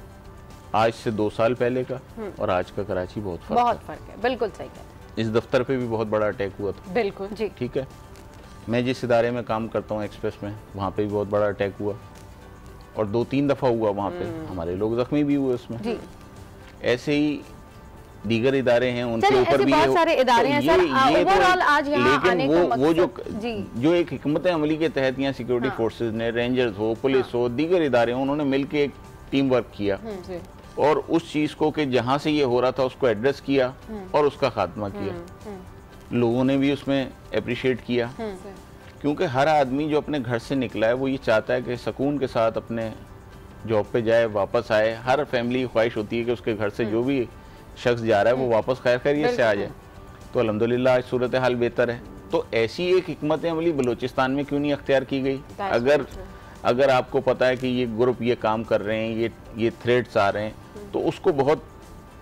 आज से दो साल पहले का और आज का कराची बहुत फर्क बहुत फर्क है, बिल्कुल सही है। इस दफ्तर पे भी बहुत बड़ा अटैक हुआ था, बिल्कुल जी, ठीक है। मैं जिस इदारे में काम करता हूँ एक्सप्रेस में, वहाँ पे भी बहुत बड़ा अटैक हुआ और दो तीन दफा हुआ, वहाँ पे हमारे लोग जख्मी भी हुए उसमें। ऐसे ही दीगर इदारे हैं, उनके ऊपर भी बहुत सारे इदारे हैं सर, ओवरऑल आज यहाँ आने का मकसद, वो जो जो एक हिकमत अमली के तहत यहाँ सिक्योरिटी फोर्सेस ने, रेंजर्स हो, पुलिस हो, दीगर इदारे हो, उन्होंने मिलकर एक टीम वर्क किया और उस चीज को कि जहाँ से ये हो रहा था उसको एड्रेस किया और उसका खात्मा किया। लोगों ने भी उसमें अप्रिशिएट किया, क्योंकि हर आदमी जो अपने घर से निकला है वो ये चाहता है कि सुकून के साथ अपने जॉब पे जाए, वापस आए। हर फैमिली की ख्वाहिश होती है कि उसके घर से जो भी शख्स जा रहा है वो वापस खैर खैरियत से आ जाए। तो अल्हम्दुलिल्लाह आज सूरत हाल बेहतर है। तो ऐसी एक हिकमत अमली बलूचिस्तान में क्यों नहीं अख्तियार की गई? अगर अगर आपको पता है कि ये ग्रुप ये काम कर रहे हैं, ये ये थ्रेट्स आ रहे हैं, तो उसको बहुत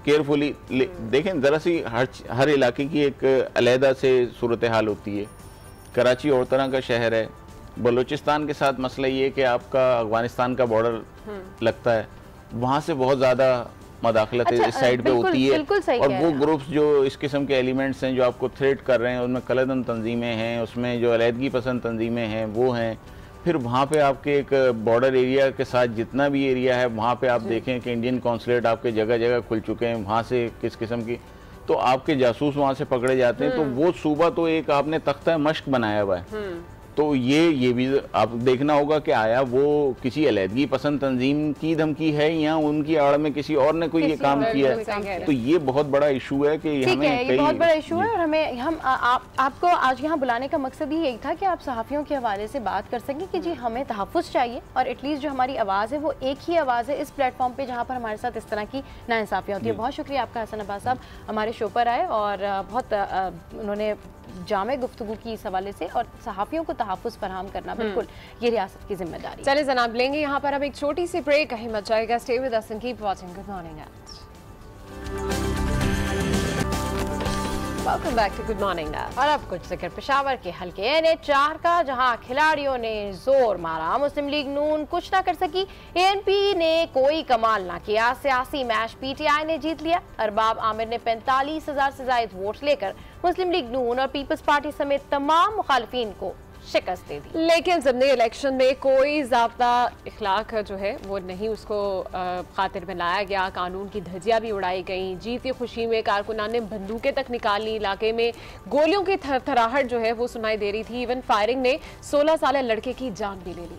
केयरफुली देखें, ज़रा सी हर हर इलाके की एक अलहदा से सूरत हाल होती है। कराची और तरह का शहर है, बलूचिस्तान के साथ मसला ये है कि आपका अफगानिस्तान का बॉर्डर लगता है, वहाँ से बहुत ज़्यादा मदाखलत अच्छा, इस साइड पे होती है, और वो ग्रुप्स जो इस किस्म के एलिमेंट्स हैं जो आपको थ्रेट कर रहे हैं, उनमें कलदम तंजीमें हैं, उसमें जो अलहदगी पसंद तंजीमें हैं वो हैं। फिर वहाँ पे आपके एक बॉर्डर एरिया के साथ जितना भी एरिया है वहाँ पे आप देखें कि इंडियन कौंसलेट आपके जगह जगह खुल चुके हैं, वहाँ से किस किस्म की तो आपके जासूस वहाँ से पकड़े जाते हैं। तो वो सूबा तो एक आपने तख्ता मश्क बनाया हुआ है, तो ये ये भी आप देखना होगा कि आया वो किसी अलहदगी पसंद तंजीम की धमकी है या उनकी आड़ में किसी और ने कोई ये काम किया है। तो ये बहुत बड़ा इशू है कि हमें है, ये बहुत बड़ा इशू है। और हमें हम आ, आ, आपको आज यहाँ बुलाने का मकसद ही यही था कि आप सहाफ़ियों के हवाले से बात कर सकें कि जी हमें तहफ़्फ़ुज़ चाहिए, और एटलीस्ट जो हमारी आवाज़ है वो एक ही आवाज़ है इस प्लेटफॉर्म पे जहाँ पर हमारे साथ इस तरह की नाइंसाफ़ियाँ होती है। बहुत शुक्रिया आपका हसन अब्बास साहब हमारे शो पर आए, और बहुत उन्होंने जामे गुफ्तगू की इस हवाले से, और सहाफ़ियों को तहफ़्फ़ुज़ फराहम करना बिल्कुल ये रियासत की जिम्मेदारी। चलिए जनाब, लेंगे यहाँ पर अब एक छोटी सी ब्रेक, कहीं मत जाएगा। Stay with us and keep watching. Good morning. Welcome back to good morning. और अब कुछ जिक्र पेशावर के हल्के एन ए चार का, जहां खिलाड़ियों ने जोर मारा, मुस्लिम लीग नून कुछ ना कर सकी, ए एन पी ने कोई कमाल ना किया, सियासी मैच पी टी आई ने जीत लिया। अरबाब आमिर ने पैंतालीस हजार से ज्यादा वोट लेकर मुस्लिम लीग नून और पीपल्स पार्टी समेत तमाम मुखालिफिन को शिकस्त दे दी। लेकिन ज़मनी इलेक्शन में कोई ज़ाब्ता इखलाक जो है वो नहीं उसको खातिर में लाया गया, कानून की धज्जियां भी उड़ाई गई। जीत की खुशी में कारकुनान ने बंदूकें तक निकाली, इलाके में गोलियों की थरथराहट जो है वो सुनाई दे रही थी। इवन फायरिंग ने सोलह साल लड़के की जान भी ले ली।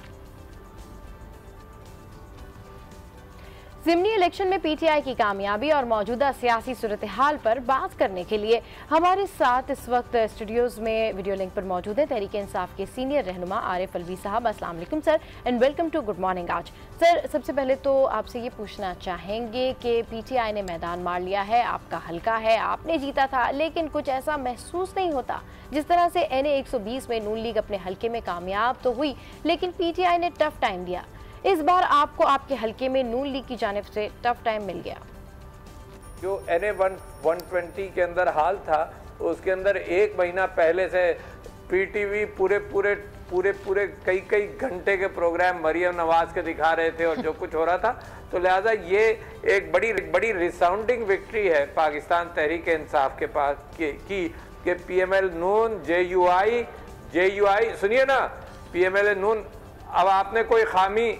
ज़िमनी इलेक्शन में पी टी आई की कामयाबी और मौजूदा सियासी सूरत हाल पर बात करने के लिए हमारे साथ इस वक्त स्टूडियोज में वीडियो लिंक पर मौजूद है तहरीक इंसाफ के सीनियर रहनुमा आरिफ अलवी साहब। अस्सलाम वालेकुम sir, and welcome to good morning. आज सर, सबसे पहले तो आपसे ये पूछना चाहेंगे कि पी टी आई ने मैदान मार लिया है, आपका हल्का है, आपने जीता था, लेकिन कुछ ऐसा महसूस नहीं होता जिस तरह से एन ए एक सौ बीस में नून लीग अपने हल्के में कामयाब तो हुई, लेकिन पी टी आई ने टफ टाइम दिया। इस बार आपको आपके हल्के में नून लीग की जानिब से टफ टाइम मिल गया। जो N A one one twenty के अंदर हाल था, उसके अंदर एक महीना पहले से पीटीवी पूरे पूरे पूरे पूरे कई कई घंटे के प्रोग्राम मरियम नवाज के दिखा रहे थे और जो कुछ हो रहा था, तो लिहाजा ये एक बड़ी बड़ी रिसाउंडिंग विक्ट्री है पाकिस्तान तहरीक इंसाफ के पास की कि P M L Noon, J U I J U I सुनिए ना, पी एम एल नून, अब आपने कोई खामी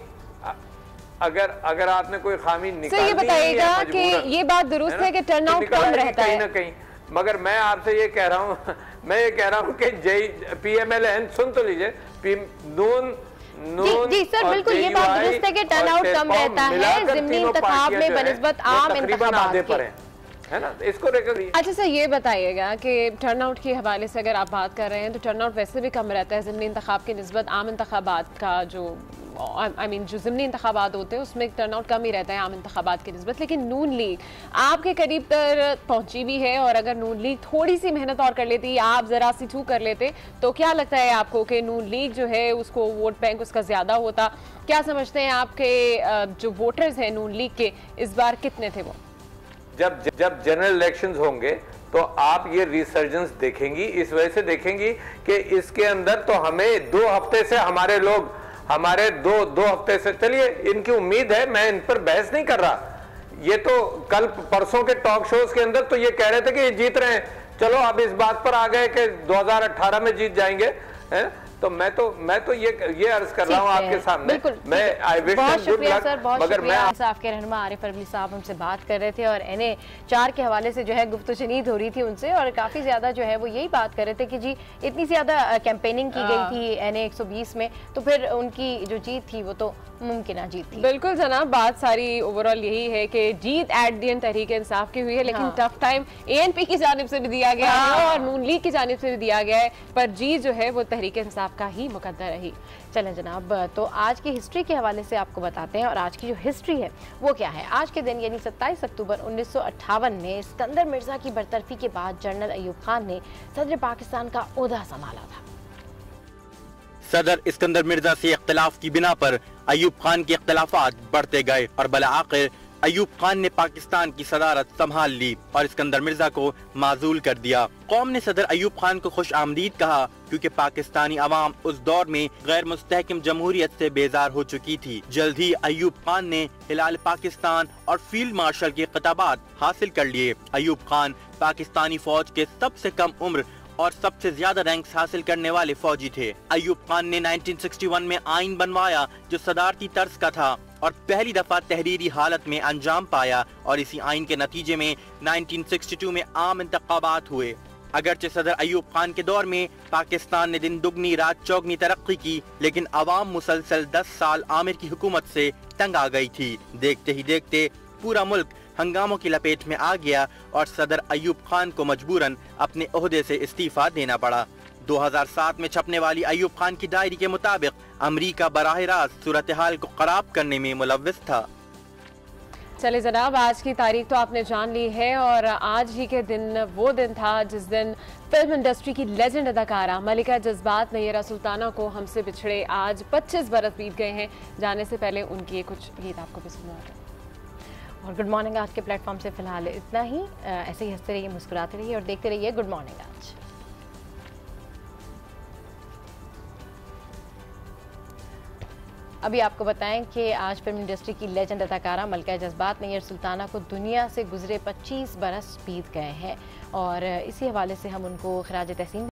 अगर अगर आपने कोई खामी निकाली, ये बताइएगा कि ये बात दुरुस्त है कि टर्नआउट कम रहता है कहीं ना कहीं, मगर मैं आपसे ये कह रहा हूँ मैं ये कह रहा हूँ कि J P M L N सुन तो लीजिए, पी नून जी, जी सर, बिल्कुल ये बात दुरुस्त है कि टर्नआउट कम रहता है ज़िमनी इंतखाब में बनिस्बत आम इंतखाबात के, है ना। इसको अच्छा सर, ये बताइएगा कि टर्नआउट के हवाले से अगर आप बात कर रहे हैं तो टर्नआउट वैसे भी कम रहता है ज़िमनी इंतखाब की निस्बत आम इंतखाबात का, जो आई मीन जो ज़िमनी इंतखाबात होते हैं उसमें टर्नआउट कम ही रहता है आम इंतखाबात की निस्बत। लेकिन नून लीग आपके करीब तर पहुंची भी है, और अगर नून लीग थोड़ी सी मेहनत और कर लेती, आप ज़रा सी छू कर लेते, तो क्या लगता है आपको कि नून लीग जो है उसको वोट बैंक उसका ज़्यादा होता? क्या समझते हैं आपके जो वोटर्स हैं नून लीग के, इस बार कितने थे वो? जब जब जनरल इलेक्शंस होंगे तो आप ये रिसर्जेंस देखेंगी, इस वजह से देखेंगी कि इसके अंदर तो हमें दो हफ्ते से हमारे लोग हमारे दो दो हफ्ते से, चलिए इनकी उम्मीद है, मैं इन पर बहस नहीं कर रहा, ये तो कल परसों के टॉक शोज के अंदर तो ये कह रहे थे कि ये जीत रहे हैं, चलो अब इस बात पर आ गए कि दो हज़ार अठारह में जीत जाएंगे, है? तो मैं तो मैं तो ये ये अर्ज कर रहा हूँ आपके सामने, मैं आई विश बहुत शुक्रिया सर, बहुत शुक्रिया। आपके रहनुमा आरिफ अलवी साहब हमसे बात कर रहे थे और एन ए चार के हवाले से जो है गुफ्तगू हो रही थी उनसे, और काफ़ी ज़्यादा जो है वो यही बात कर रहे थे कि जी इतनी ज़्यादा कैंपेनिंग की गई थी एन ए एक सौ बीस में, तो फिर उनकी जो जीत थी वो तो मुमकिन जीत थी। बिल्कुल जनाब, बात सारी ओवरऑल यही है कि जीत at the and Tehreek Insaf की हुई है, लेकिन हाँ। Tough time A N P की जानिब से भी दिया गया हाँ। है और नून लीग की जानिब से भी दिया गया है, पर जीत जो है वो तहरीक इंसाफ का ही मुकद्दर रही। चलें जनाब, तो आज की हिस्ट्री के हवाले से आपको बताते हैं, और आज की जो हिस्ट्री है वो क्या है। आज के दिन यानी सत्ताईस अक्टूबर उन्नीस सौ अट्ठावन में इस्कंदर मिर्जा की बरतरफी के बाद जनरल अयूब खान ने सदर पाकिस्तान का ओहदा संभाला था। सदर इस्कंदर मिर्जा से इख्तिलाफ की बिना पर अयूब खान के इख्तिलाफात बढ़ते गए और बला आखिर अयूब खान ने पाकिस्तान की सदारत संभाल ली और इस्कंदर मिर्जा को माजूल कर दिया। कौम ने सदर अयूब खान को खुश आमदीद कहा क्योंकि पाकिस्तानी अवाम उस दौर में गैर मुस्तहकम जमहूरियत से बेजार हो चुकी थी। जल्द ही अयूब खान ने हिलाल पाकिस्तान और फील्ड मार्शल के खिताबात हासिल कर लिए। अयूब खान पाकिस्तानी फौज के सबसे कम उम्र और सबसे ज्यादा रैंक्स हासिल करने वाले फौजी थे। अयूब खान ने उन्नीस सौ इकसठ में आइन बनवाया जो सदारती तर्ज का था और पहली दफा तहरीरी हालत में अंजाम पाया और इसी आइन के नतीजे में उन्नीस सौ बासठ में आम इंतखाबात हुए। अगरचे सदर अयूब खान के दौर में पाकिस्तान ने दिन दुगनी रात चौगनी तरक्की की, लेकिन अवाम मुसलसल दस साल आमिर की हुकूमत से तंग आ गई थी। देखते ही देखते पूरा मुल्क हंगामों की लपेट में आ गया और सदर अयूब खान को मजबूरन अपने ओहदे से इस्तीफा देना पड़ा। दो हज़ार सात में छपने वाली अयूब खान की डायरी के मुताबिक अमरीका बराह रास्त सूरत हाल को खराब करने में मुलव्विस था। चले जनाब, आज की तारीख तो आपने जान ली है और आज ही के दिन वो दिन था जिस दिन फिल्म इंडस्ट्री की लेजेंड अदाकारा मलिका जज्बात नैयरा सुल्ताना को हमसे बिछड़े आज पच्चीस बरस बीत गए हैं। जाने से पहले उनकी कुछ गीत आपको भी सुना है। और गुड मॉर्निंग आज के प्लेटफॉर्म से फिलहाल इतना ही। ऐसे ही हंसते रहिए, मुस्कुराते रहिए और देखते रहिए गुड मॉर्निंग आज। अभी आपको बताएं कि आज फिल्म इंडस्ट्री की लेजेंड अदाकारा मलिका जज्बात नैयरा सुल्ताना को दुनिया से गुजरे पच्चीस बरस बीत गए हैं और इसी हवाले से हम उनको खराज तहसीन